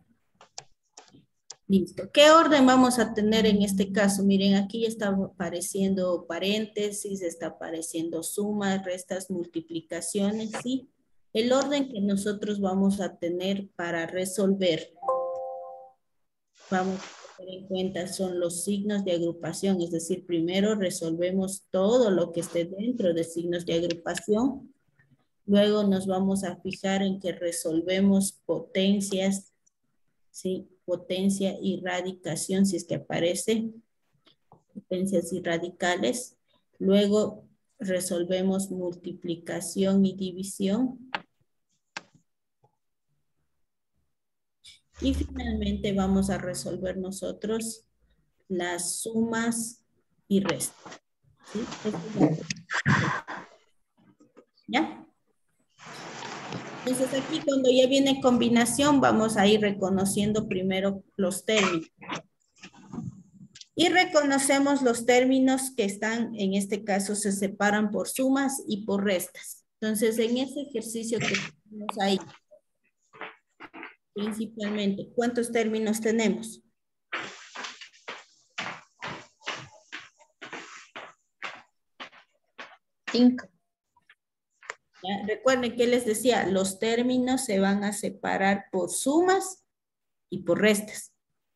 Listo. ¿Qué orden vamos a tener en este caso? Miren, aquí ya está apareciendo paréntesis, está apareciendo sumas, restas, multiplicaciones, ¿sí? El orden que nosotros vamos a tener para resolver, vamos a tener en cuenta, son los signos de agrupación, es decir, primero resolvemos todo lo que esté dentro de signos de agrupación, luego nos vamos a fijar en que resolvemos potencias, ¿sí? Potencia y radicación, si es que aparece, potencias y radicales. Luego resolvemos multiplicación y división. Y finalmente vamos a resolver nosotros las sumas y restas. ¿Sí? ¿Ya? Entonces aquí cuando ya viene combinación vamos a ir reconociendo primero los términos. Y reconocemos los términos que están, en este caso se separan por sumas y por restas. Entonces en ese ejercicio que tenemos ahí, principalmente, ¿cuántos términos tenemos? Cinco. ¿Ya? Recuerden que les decía, los términos se van a separar por sumas y por restas.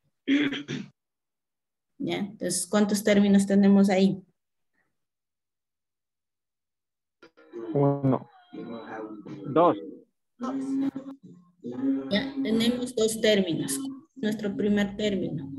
¿Ya? Entonces, ¿cuántos términos tenemos ahí? 1. 2. Ya, tenemos 2 términos. Nuestro primer término.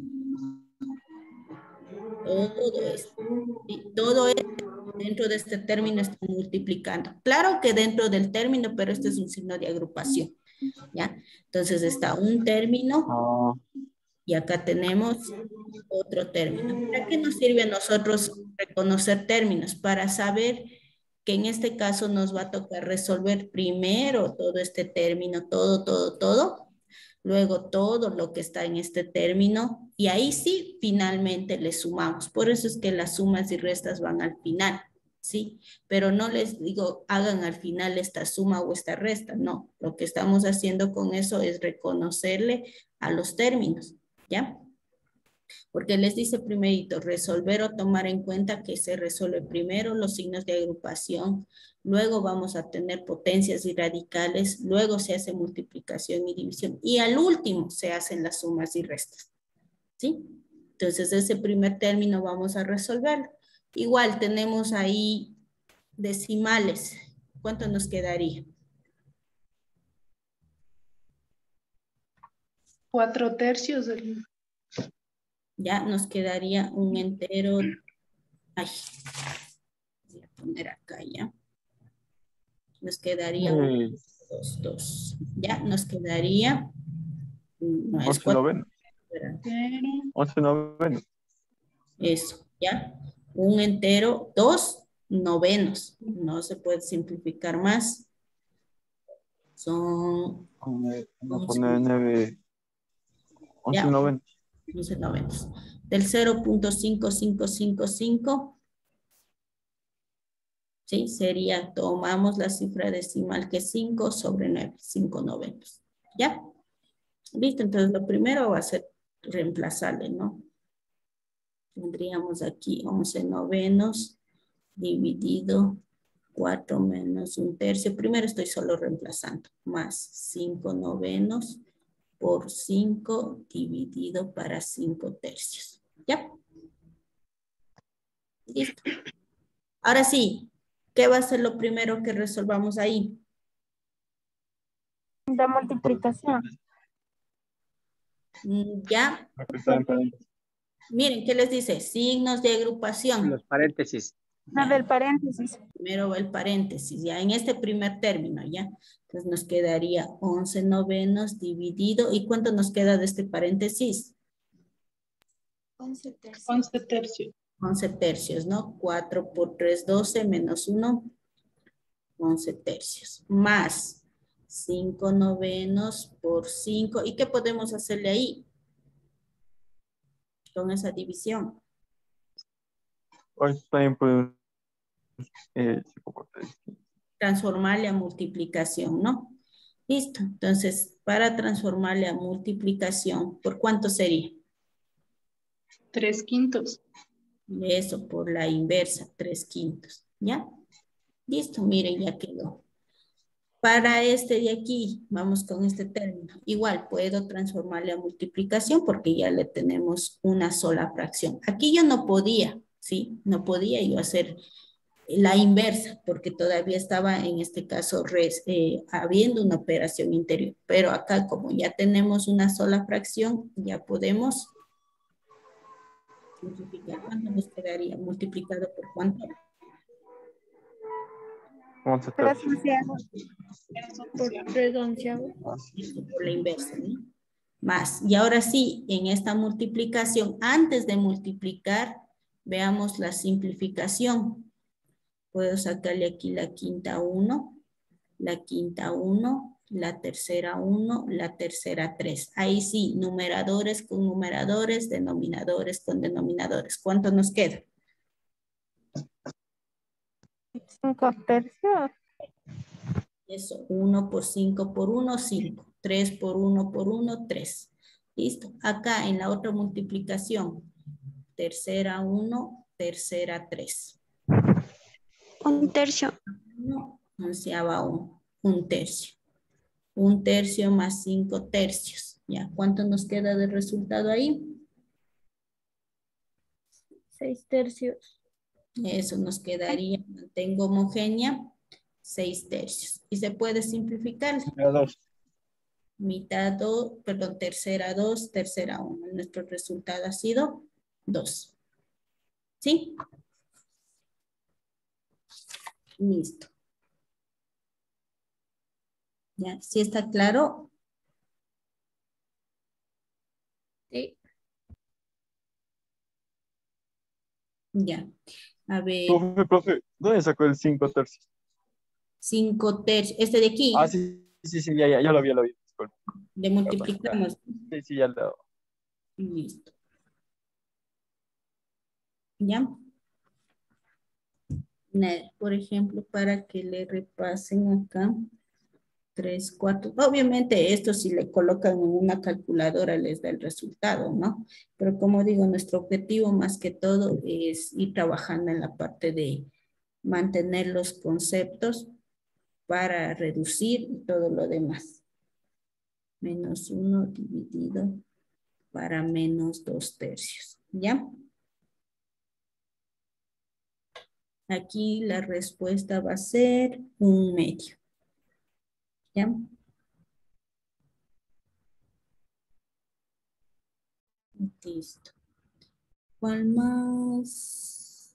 Todo esto. ¿Sí? Todo esto dentro de este término está multiplicando. Claro que dentro del término, pero este es un signo de agrupación. ¿Ya? Entonces está un término y acá tenemos otro término. ¿Para qué nos sirve a nosotros reconocer términos? Para saber que en este caso nos va a tocar resolver primero todo este término, todo, luego todo lo que está en este término, y ahí sí finalmente le sumamos. Por eso es que las sumas y restas van al final, ¿sí? Pero no les digo, hagan al final esta suma o esta resta, no. Lo que estamos haciendo con eso es reconocerle a los términos, ¿ya? Porque les dice primerito, resolver o tomar en cuenta que se resuelve primero los signos de agrupación, luego vamos a tener potencias y radicales, luego se hace multiplicación y división, y al último se hacen las sumas y restas, ¿sí? Entonces ese primer término vamos a resolverlo. Igual tenemos ahí decimales. ¿Cuánto nos quedaría? 4/3. Ya nos quedaría un entero. Ay, voy a poner acá ya. Nos quedaría 2. Ya nos quedaría. No es 11 4. novenos. 11 novenos. Eso, ya. Un entero, 2 novenos. No se puede simplificar más. Son Vamos a poner 9. 11 ya, novenos. 11 novenos. Del 0.5555, ¿sí? Sería, tomamos la cifra decimal que es 5 sobre 9, 5 novenos. ¿Ya? Listo, entonces lo primero va a ser reemplazarle, ¿no? Tendríamos aquí 11 novenos dividido 4 menos 1/3. Primero estoy solo reemplazando. Más 5 novenos por 5 dividido para 5/3. ¿Ya? Listo. Ahora sí, ¿qué va a ser lo primero que resolvamos ahí? La multiplicación. Ya. Miren, ¿qué les dice? Signos de agrupación. Los paréntesis. La del paréntesis. Primero va el paréntesis, ya en este primer término, ya. Entonces nos quedaría 11 novenos dividido. ¿Y cuánto nos queda de este paréntesis? 11/3. 11/3, ¿no? 4 por 3, 12, menos 1, 11/3. Más 5 novenos por 5. ¿Y qué podemos hacerle ahí? Con esa división. Hoy también podemos Transformarle a multiplicación, ¿no? Listo. Entonces, para transformarle a multiplicación, ¿por cuánto sería? 3/5. Eso, por la inversa, 3/5. ¿Ya? Listo, miren, ya quedó. Para este de aquí, vamos con este término. Igual, puedo transformarle a multiplicación porque ya le tenemos una sola fracción. Aquí yo no podía, ¿sí? No podía yo hacer la inversa, porque todavía estaba en este caso habiendo una operación interior. Pero acá, como ya tenemos una sola fracción, ya podemos simplificar. ¿Cuánto nos quedaría? ¿Multiplicado por cuánto? 11 3 tercios. Por 3/11. Esto por la inversa, ¿no? Más. Y ahora sí, en esta multiplicación, antes de multiplicar, veamos la simplificación. Puedo sacarle aquí la quinta 1, la quinta 1, la tercera 1, la tercera 3. Ahí sí, numeradores con numeradores, denominadores con denominadores. ¿Cuánto nos queda? 5/3. Eso, 1 por 5 por 1, 5. 3 por 1 por 1, 3. Listo. Acá en la otra multiplicación, tercera 1, tercera 3. 1/3. No, onceava 1, 1/3. 1/3 más 5/3. ¿Ya? ¿Cuánto nos queda de resultado ahí? 6/3. Eso nos quedaría, mantengo homogénea, 6/3. Y se puede simplificar. Mitad 2, perdón, tercera 2, tercera 1. Nuestro resultado ha sido 2. ¿Sí? Listo. ¿Ya? ¿Sí está claro? Sí. Ya. A ver, Profe, ¿dónde sacó el 5 tercios? 5/3. Este de aquí, Ah, sí, ya lo vi. Disculpe. le multiplicamos. Sí, ya lo. Listo. ¿Ya? Por ejemplo, para que le repasen acá. 3, 4. Obviamente esto si le colocan en una calculadora les da el resultado, ¿no? Pero como digo, nuestro objetivo más que todo es ir trabajando en la parte de mantener los conceptos para reducir todo lo demás. Menos 1 dividido para menos 2/3, ¿ya? Aquí la respuesta va a ser 1/2. ¿Ya? Listo. ¿Cuál más?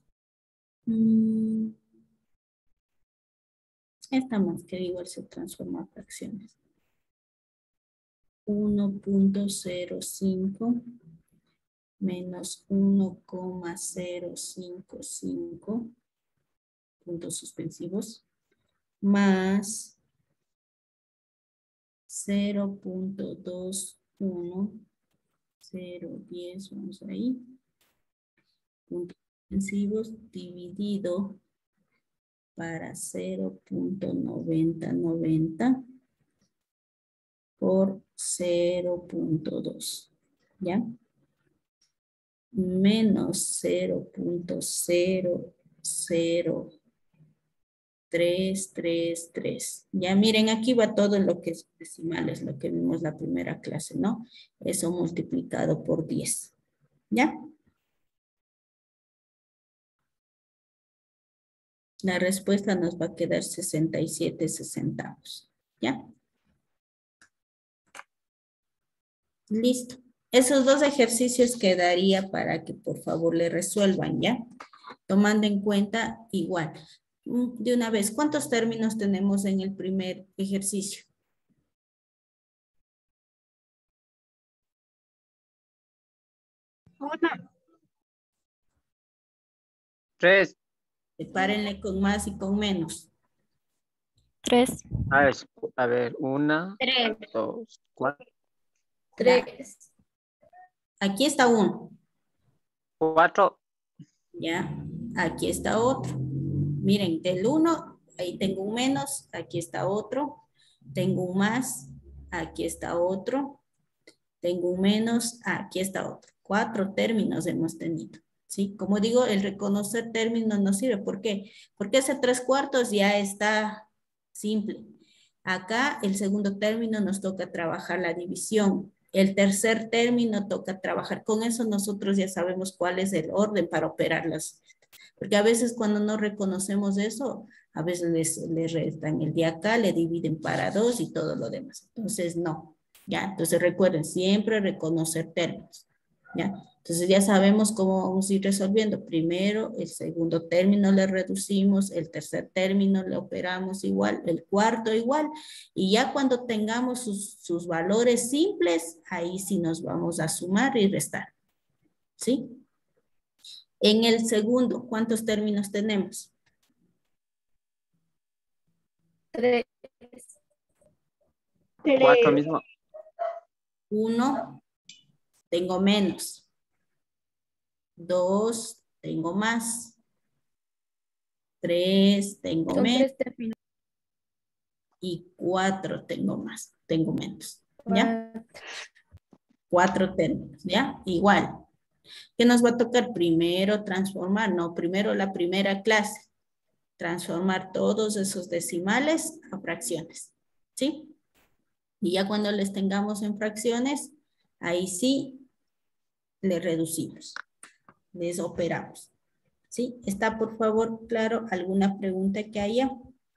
Esta más que igual se transforma a fracciones. 1.05 menos 1,055 puntos suspensivos más 0.21 0.10, vamos ahí, puntos suspensivos dividido para 0.9090 por 0.2, ¿ya? Menos 0.00333. Ya miren, aquí va todo lo que es decimales, lo que vimos la primera clase, ¿no? Eso multiplicado por 10, ¿ya? La respuesta nos va a quedar 67 centavos, ¿ya? Listo. Esos dos ejercicios quedaría para que por favor le resuelvan, ¿ya? Tomando en cuenta igual. De una vez, ¿cuántos términos tenemos en el primer ejercicio? Una. 3. Sepárenle con más y con menos. 3. A ver, 1, 3. 2, 4. 3. Aquí está uno. 4. Ya, aquí está otro. Miren, del 1, ahí tengo un menos, aquí está otro. Tengo un más, aquí está otro. Tengo un menos, aquí está otro. 4 términos hemos tenido, ¿sí? Como digo, el reconocer términos nos sirve. ¿Por qué? Porque ese 3/4 ya está simple. Acá el segundo término nos toca trabajar la división. El tercer término toca trabajar. Con eso nosotros ya sabemos cuál es el orden para operarlas. Porque a veces cuando no reconocemos eso, a veces les restan el de acá, le dividen para 2 y todo lo demás. Entonces, no. ¿Ya? Entonces recuerden, siempre reconocer términos. ¿Ya? Entonces ya sabemos cómo vamos a ir resolviendo. Primero, el segundo término le reducimos, el tercer término le operamos igual, el cuarto igual, y ya cuando tengamos sus valores simples, ahí sí nos vamos a sumar y restar. ¿Sí? En el segundo, ¿cuántos términos tenemos? 3. 4 mismo. 1, tengo menos. 2, tengo más. 3, tengo menos. Y 4, tengo más. Tengo menos. ¿Ya? 4 términos. ¿Ya? Igual. ¿Qué nos va a tocar? Primero transformar. No, primero la primera clase. Transformar todos esos decimales a fracciones. ¿Sí? Y ya cuando les tengamos en fracciones, ahí sí le reducimos, les operamos. ¿Sí? ¿Está por favor claro alguna pregunta que haya?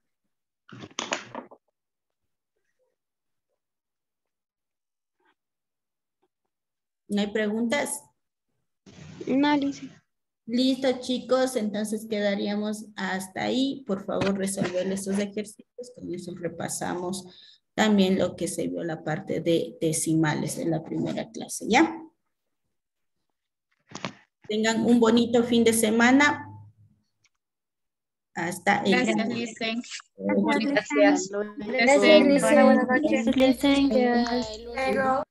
¿No hay preguntas? No, Alicia. Listo, chicos, entonces quedaríamos hasta ahí. Por favor, resolver esos ejercicios. Con eso repasamos también lo que se vio la parte de decimales en la primera clase, ¿ya? Tengan un bonito fin de semana. Hasta el Gracias, Listen. Gracias. Gracias. Gracias, Lisa. Buenas noches. Listen. Bye, Luli.